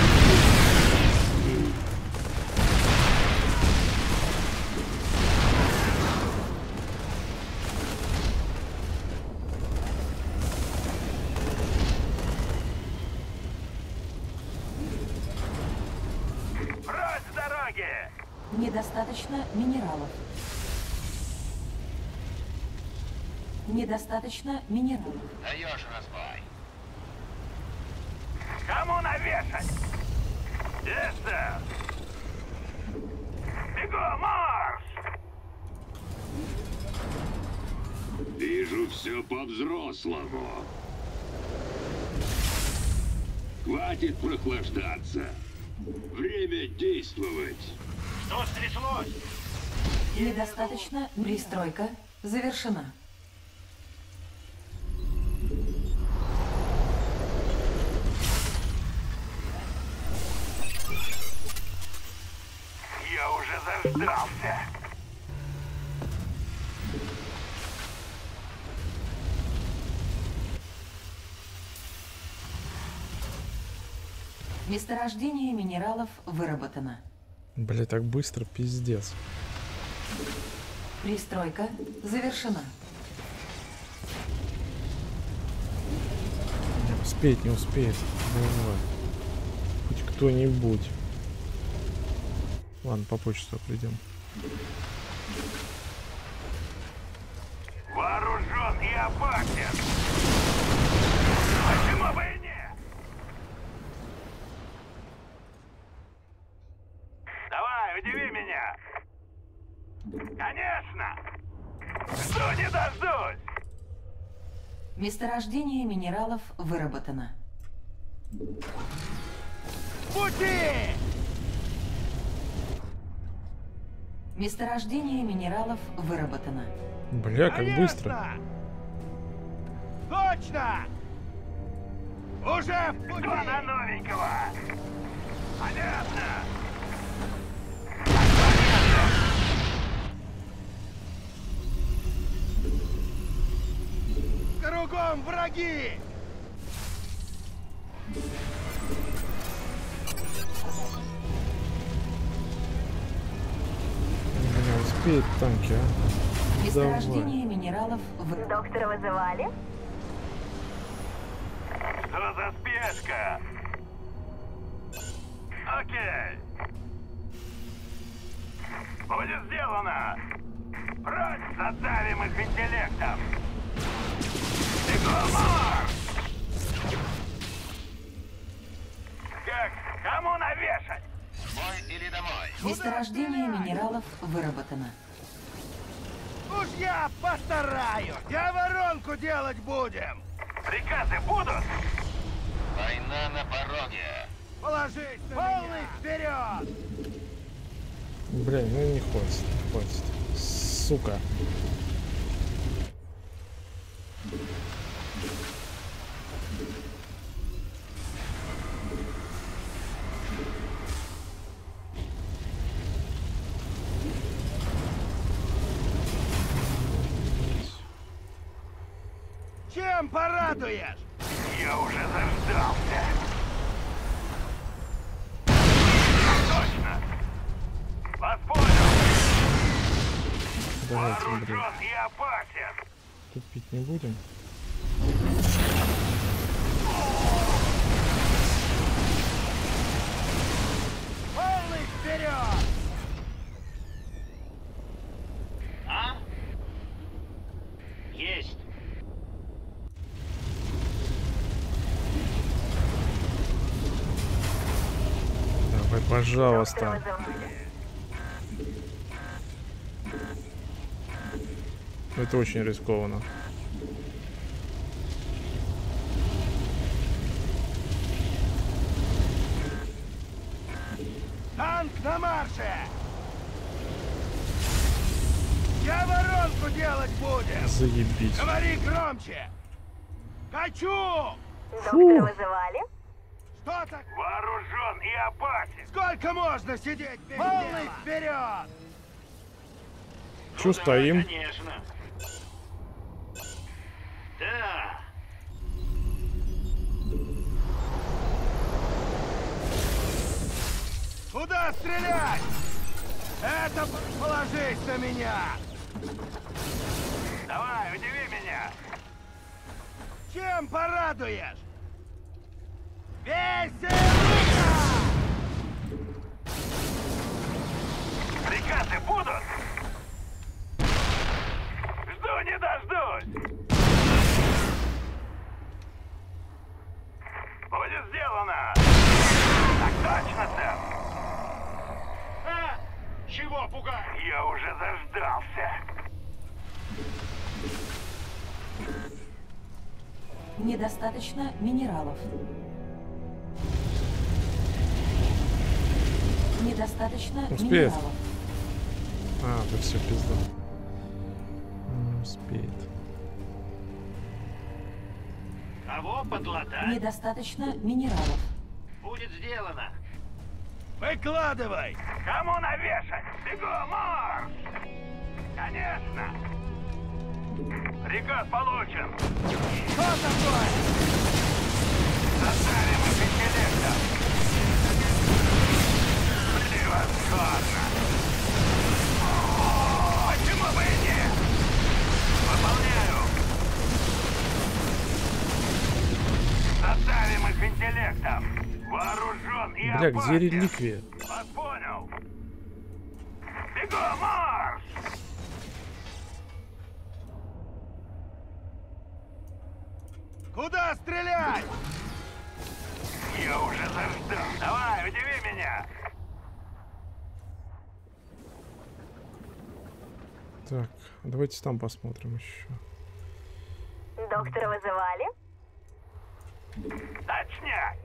P: Прочь с дороги!
O: Недостаточно минералов. Недостаточно минералов.
P: Даешь разбой. Кому навешать? Это! Бегом, марш!
E: Вижу все по-взрослому. Хватит прохлаждаться. Время действовать.
P: Что стряслось?
O: Недостаточно. Пристройка завершена.
P: Я уже заждался.
O: Месторождение минералов выработано.
A: Бля, так быстро, пиздец.
O: Пристройка завершена.
A: Не успеет, не успеет. Давай. Хоть кто-нибудь. Ладно, попозже сюда придем.
P: Вооружен и опасен. Почему бы и нет? Давай, удиви меня. Конечно. Жду не дождусь.
O: Месторождение минералов выработано.
N: Пути!
O: Месторождение минералов выработано.
A: Бля, как быстро.
N: Точно! Уже в пути!
P: Что на новенького? Понятно.
N: Кругом враги!
A: Бля, успеет танки, а?
O: Месторождение минералов в...
S: Доктора вызывали?
P: Что за спешка? Окей. Будет сделано. Прочь, задавим их интеллектом. Бегом, марш! Как? Кому навешать? Мой или домой?
O: Месторождение минералов выработано.
N: Уж я постараюсь. Я воронку делать будем.
P: Приказы будут?
M: Война на пороге.
N: Положись на полный вперед!
A: Блин, ну не хватит, хватит. Сука.
N: Чем порадуешь?
P: Я уже заждался. Точно. Вас понял.
A: Давайте, блин.
P: Вооружен и опасен.
A: Тупить не будем.
N: Полный вперед!
P: А? Есть.
A: Давай, пожалуйста. Это очень рискованно.
N: Танк на марше! Я воронку делать будем!
A: Заебись.
N: Говори громче! Хочу!
S: Доктора вызывали?
N: Что так?
P: Вооружен и опасен.
N: Сколько можно сидеть без Полный вперед!
A: Чё стоим?
P: Конечно. Да.
N: Куда стрелять? Это положись на меня!
P: Давай, удиви меня.
N: Чем порадуешь? Весело!
P: Приказы будут? Жду не дождусь. Будет сделано. Так точно, сэр. А? Чего пугать? Я уже заждался.
O: Недостаточно минералов. Недостаточно
A: Успеет.
O: минералов.
A: А, да все, пизда. Не успеет.
P: Кого подлатать?
O: Недостаточно минералов.
P: Будет сделано.
N: Выкладывай!
P: Кому навешать? Бегом, марш! Конечно! Приказ получен.
N: Что такое?
P: Заставим их интеллектом. Превосходно! Почему бы и нет? Выполняю. Заставим их интеллектом. Вооружен и
A: Бля,
P: опасен.
A: где реликвия?
P: Вас понял. Бегом, марш!
N: Куда стрелять?
P: Я уже заждал. Давай, удиви меня.
A: Так, давайте там посмотрим еще.
S: Доктора вызывали?
P: Точняк.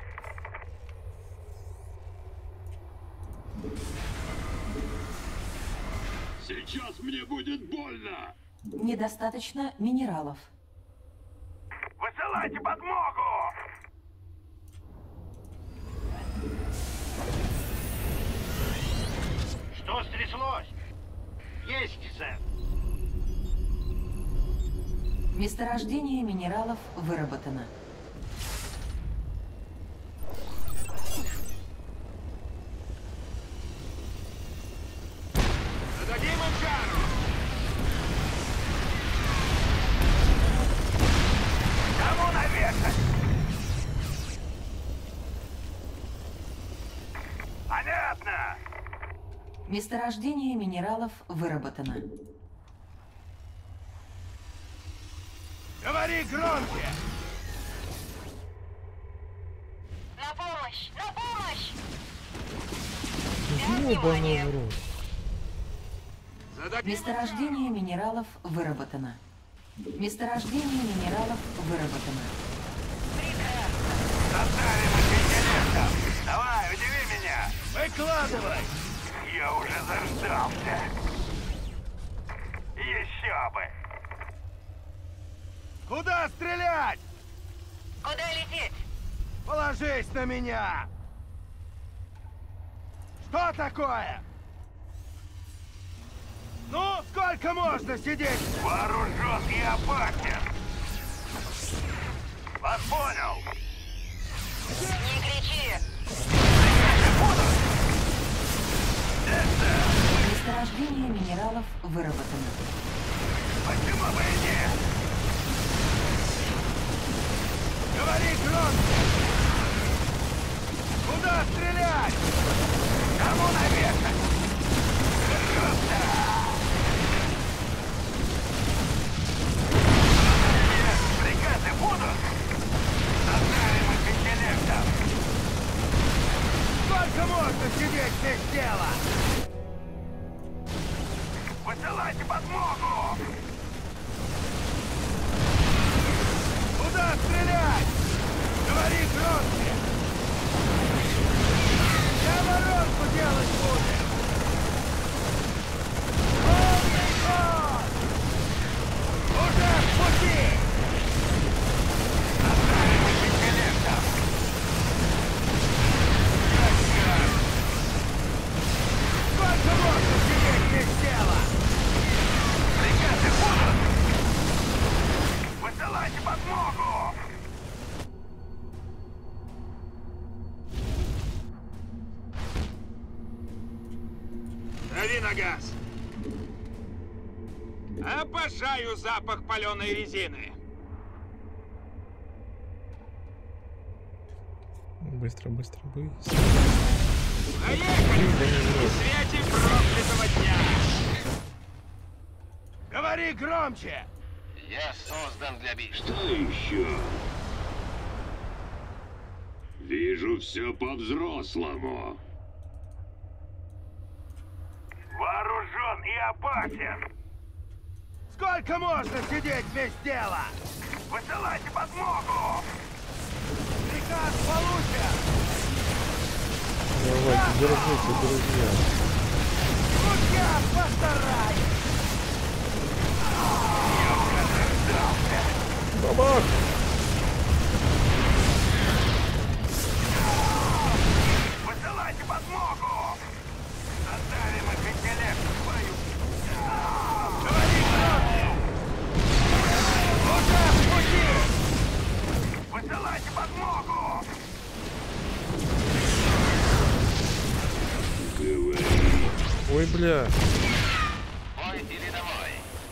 E: Сейчас мне будет больно.
O: Недостаточно минералов.
P: Высылайте подмогу! Что стряслось? Есть, сэр.
O: Месторождение минералов выработано.
E: Зададим им жару!
P: Кому навешать? Понятно!
O: Месторождение минералов выработано.
N: Говори громче!
S: На помощь! На помощь!
A: Ёбаный в рот.
O: Месторождение минералов выработано. Месторождение минералов выработано.
P: Заставим их интеллектом! Давай, удиви меня!
N: Выкладывай!
P: Я уже заждался! Еще бы!
N: Куда стрелять?
S: Куда лететь?
N: Положись на меня! Что такое? Ну, сколько можно сидеть?
P: Вооружен и опасен! Вас понял!
S: Не кричи!
O: Месторождение минералов выработано.
P: Почему бы и нет?
N: Говори громче! Куда стрелять?
P: Кому навешать? Круто! Приказы будут? Заставим их интеллектом!
N: Сколько можно сидеть без дела?
P: Посылайте подмогу!
N: Куда стрелять? Говори громче! Я воронку делать буду! Полный ход! Уже в пути!
P: Заставим их интеллектом!
N: Сколько можно сидеть без дела?
P: Приказы будут? Посылайте подмогу!
E: Дави на газ! Обожаю запах паленой резины!
A: Быстро, быстро, быстро.
E: Поехали! В свете проклятого дня!
N: Говори громче!
M: Я создан для битвы.
G: Что еще? Вижу все по-взрослому.
P: Вооружен и опасен!
N: Сколько можно сидеть без дела?
P: Посылайте подмогу!
N: Приказ получен!
A: Давайте, держите, друзья.
N: Вот я постараюсь!
P: Я уже заждался!
A: Бабах!
P: Посылайте подмогу! Заставим их интеллект в свою...
N: Говори громче! Уже в пути!
P: Посылайте подмогу!
A: Ой, бля.
M: Бой или домой?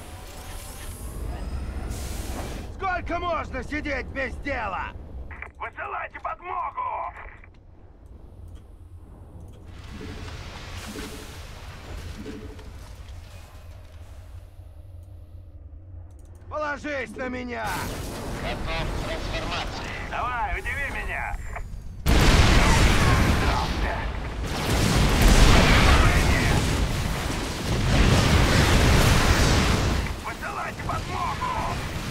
N: Сколько можно сидеть без дела?
P: Высылайте подмогу!
N: Положись на меня!
M: Готов к трансформации.
P: Давай, удиви меня! Высылайте подмогу!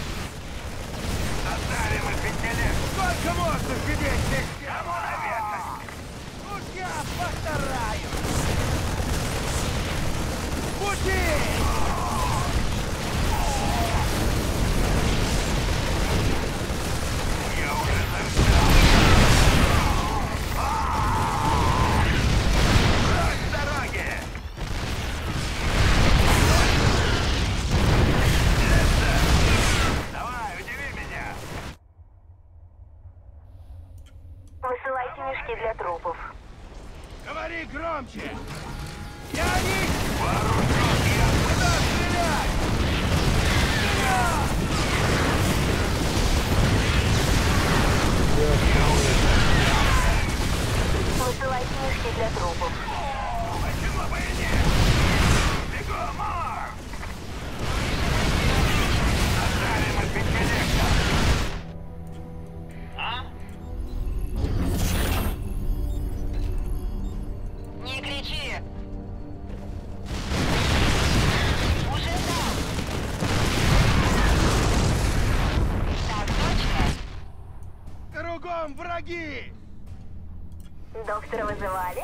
P: Заставим их интеллект!
N: Сколько можно сидеть без дела?
P: Кому навешать?
N: Уж я постараюсь! Пути!
P: Я уже заждал! Прочь с дороги! Давай,
R: мешки для трупов.
N: Говори громче! Я не... Вооружен! Я куда стрелять?
R: Высылайте мешки для трупов.
N: Почему бы и нет? Бегом! Оставим их интеллекта!
S: Не кричи! Уже там! Так точно?
N: Кругом враги!
R: Доктора вызывали?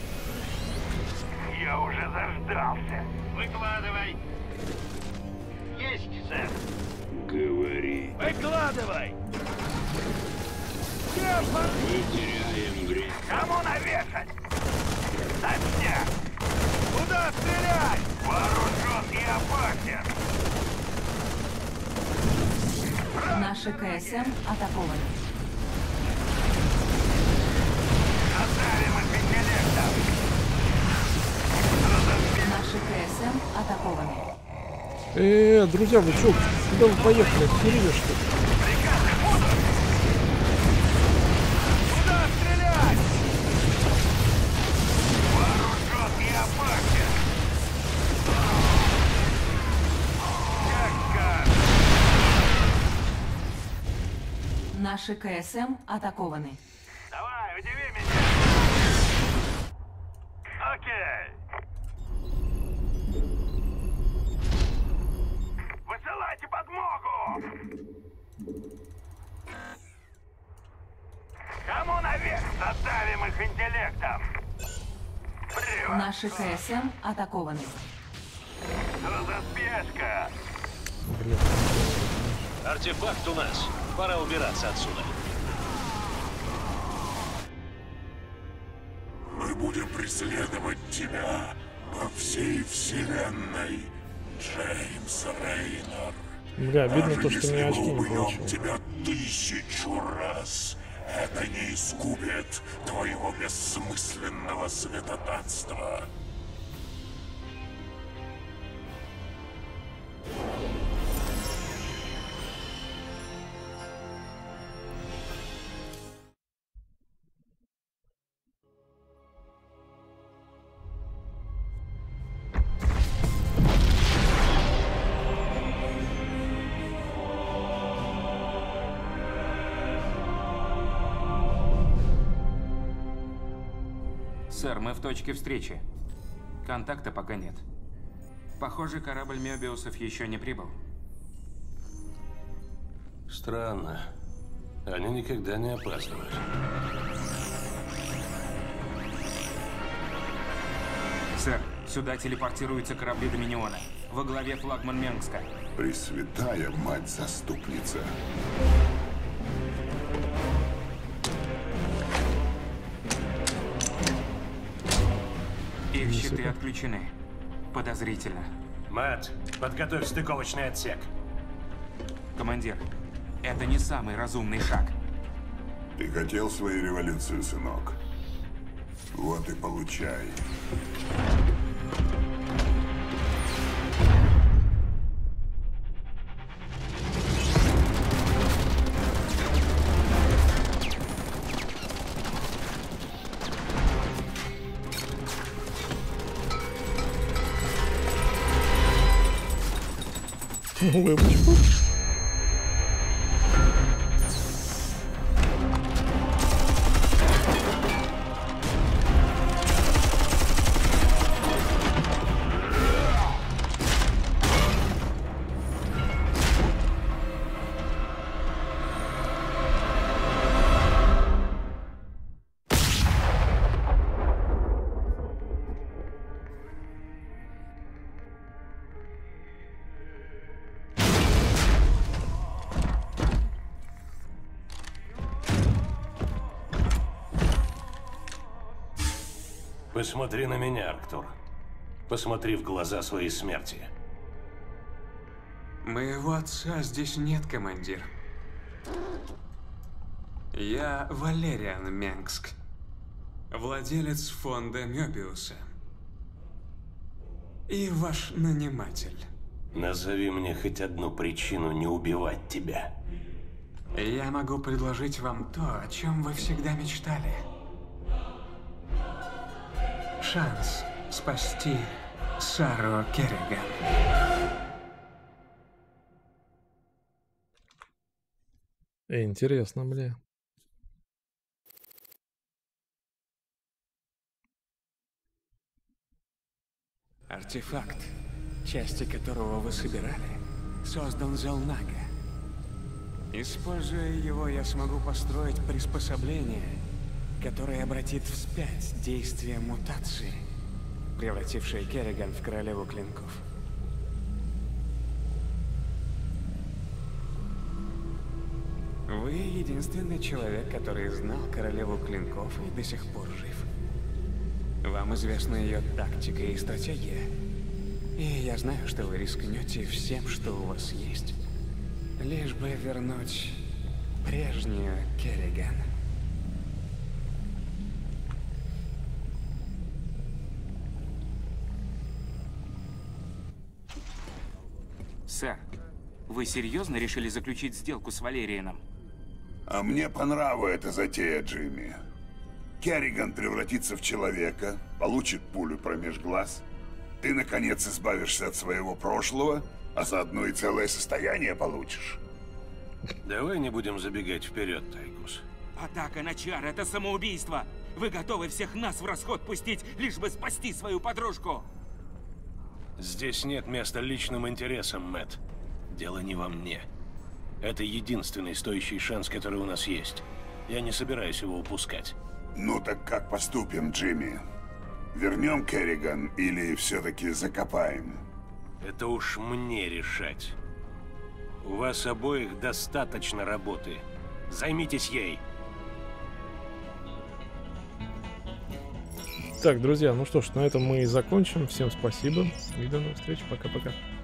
N: Я уже заждался. Выкладывай. Есть, сэр.
G: Говори.
N: Выкладывай.
G: Не теряем время.
N: Кому навешать? Дай мне. Куда стрелять? Вооружен и опасен.
O: Наши КСМ атакованы.
N: Оставим их интеллектом.
O: Наши КСМ атакованы.
A: Друзья, вы чё? Куда вы поехали? Охерели, что ли?
N: Приказы будут? Куда стрелять? Вооружен и опасен.
O: Наши КСМ атакованы.
N: Давай, удиви меня. Окей. Высылайте подмогу. Кому наверх? Задавим их интеллектом.
O: Наши КСМ атакованы.
N: Что за спешка?
U: Артефакт у нас. Пора убираться отсюда.
J: Мы будем преследовать тебя по всей вселенной, Джеймс Рейнер.
A: Бля, обидно
J: Даже
A: то, что
J: если
A: мне очки
J: мы
A: не
J: убьем
A: получил.
J: тебя 1000 раз, это не искупит твоего бессмысленного святотатства.
B: Сэр, мы в точке встречи. Контакта пока нет. Похоже, корабль Мёбиусов еще не прибыл.
C: Странно. Они никогда не опаздывают.
B: Сэр, сюда телепортируются корабли Доминиона. Во главе флагман Менгска.
J: Пресвятая мать-заступница.
B: Их щиты отключены. Подозрительно.
C: Мэтт, подготовь стыковочный отсек.
B: Командир, это не самый разумный шаг.
J: Ты хотел свою революцию, сынок? Вот и получай.
A: Улыбочку.
C: Посмотри на меня, Арктур. Посмотри в глаза своей смерти.
B: Моего отца здесь нет, командир. Я Валериан Менгск.
L: владелец фонда Мёбиуса. И ваш наниматель.
C: Назови мне хоть одну причину не убивать тебя.
L: Я могу предложить вам то, о чем вы всегда мечтали. Шанс спасти Сару Керриган.
A: Интересно, бля.
L: Артефакт, части которого вы собирали, создан Зелнага. Используя его, я смогу построить приспособление, которое обратит вспять действие мутации, превратившей Керриган в королеву клинков. Вы единственный человек, который знал королеву клинков и до сих пор жив. Вам известна ее тактика и стратегия. И я знаю, что вы рискнете всем, что у вас есть, лишь бы вернуть прежнюю Керриган.
V: Сэр, вы серьезно решили заключить сделку с Валерианом?
J: А мне по нраву эта затея, Джимми. Керриган превратится в человека, получит пулю промеж глаз. Ты, наконец, избавишься от своего прошлого, а заодно и целое состояние получишь.
C: Давай не будем забегать вперед, Тайкус.
V: Атака на чар — это самоубийство! Вы готовы всех нас в расход пустить, лишь бы спасти свою подружку?
C: Здесь нет места личным интересам, Мэтт. Дело не во мне. Это единственный стоящий шанс, который у нас есть. Я не собираюсь его упускать.
J: Ну так как поступим, Джимми? Вернем Керриган или все-таки закопаем?
C: Это уж мне решать. У вас обоих достаточно работы. Займитесь ей.
A: Так, друзья, ну что ж, на этом мы и закончим. Всем спасибо и до новых встреч. Пока-пока.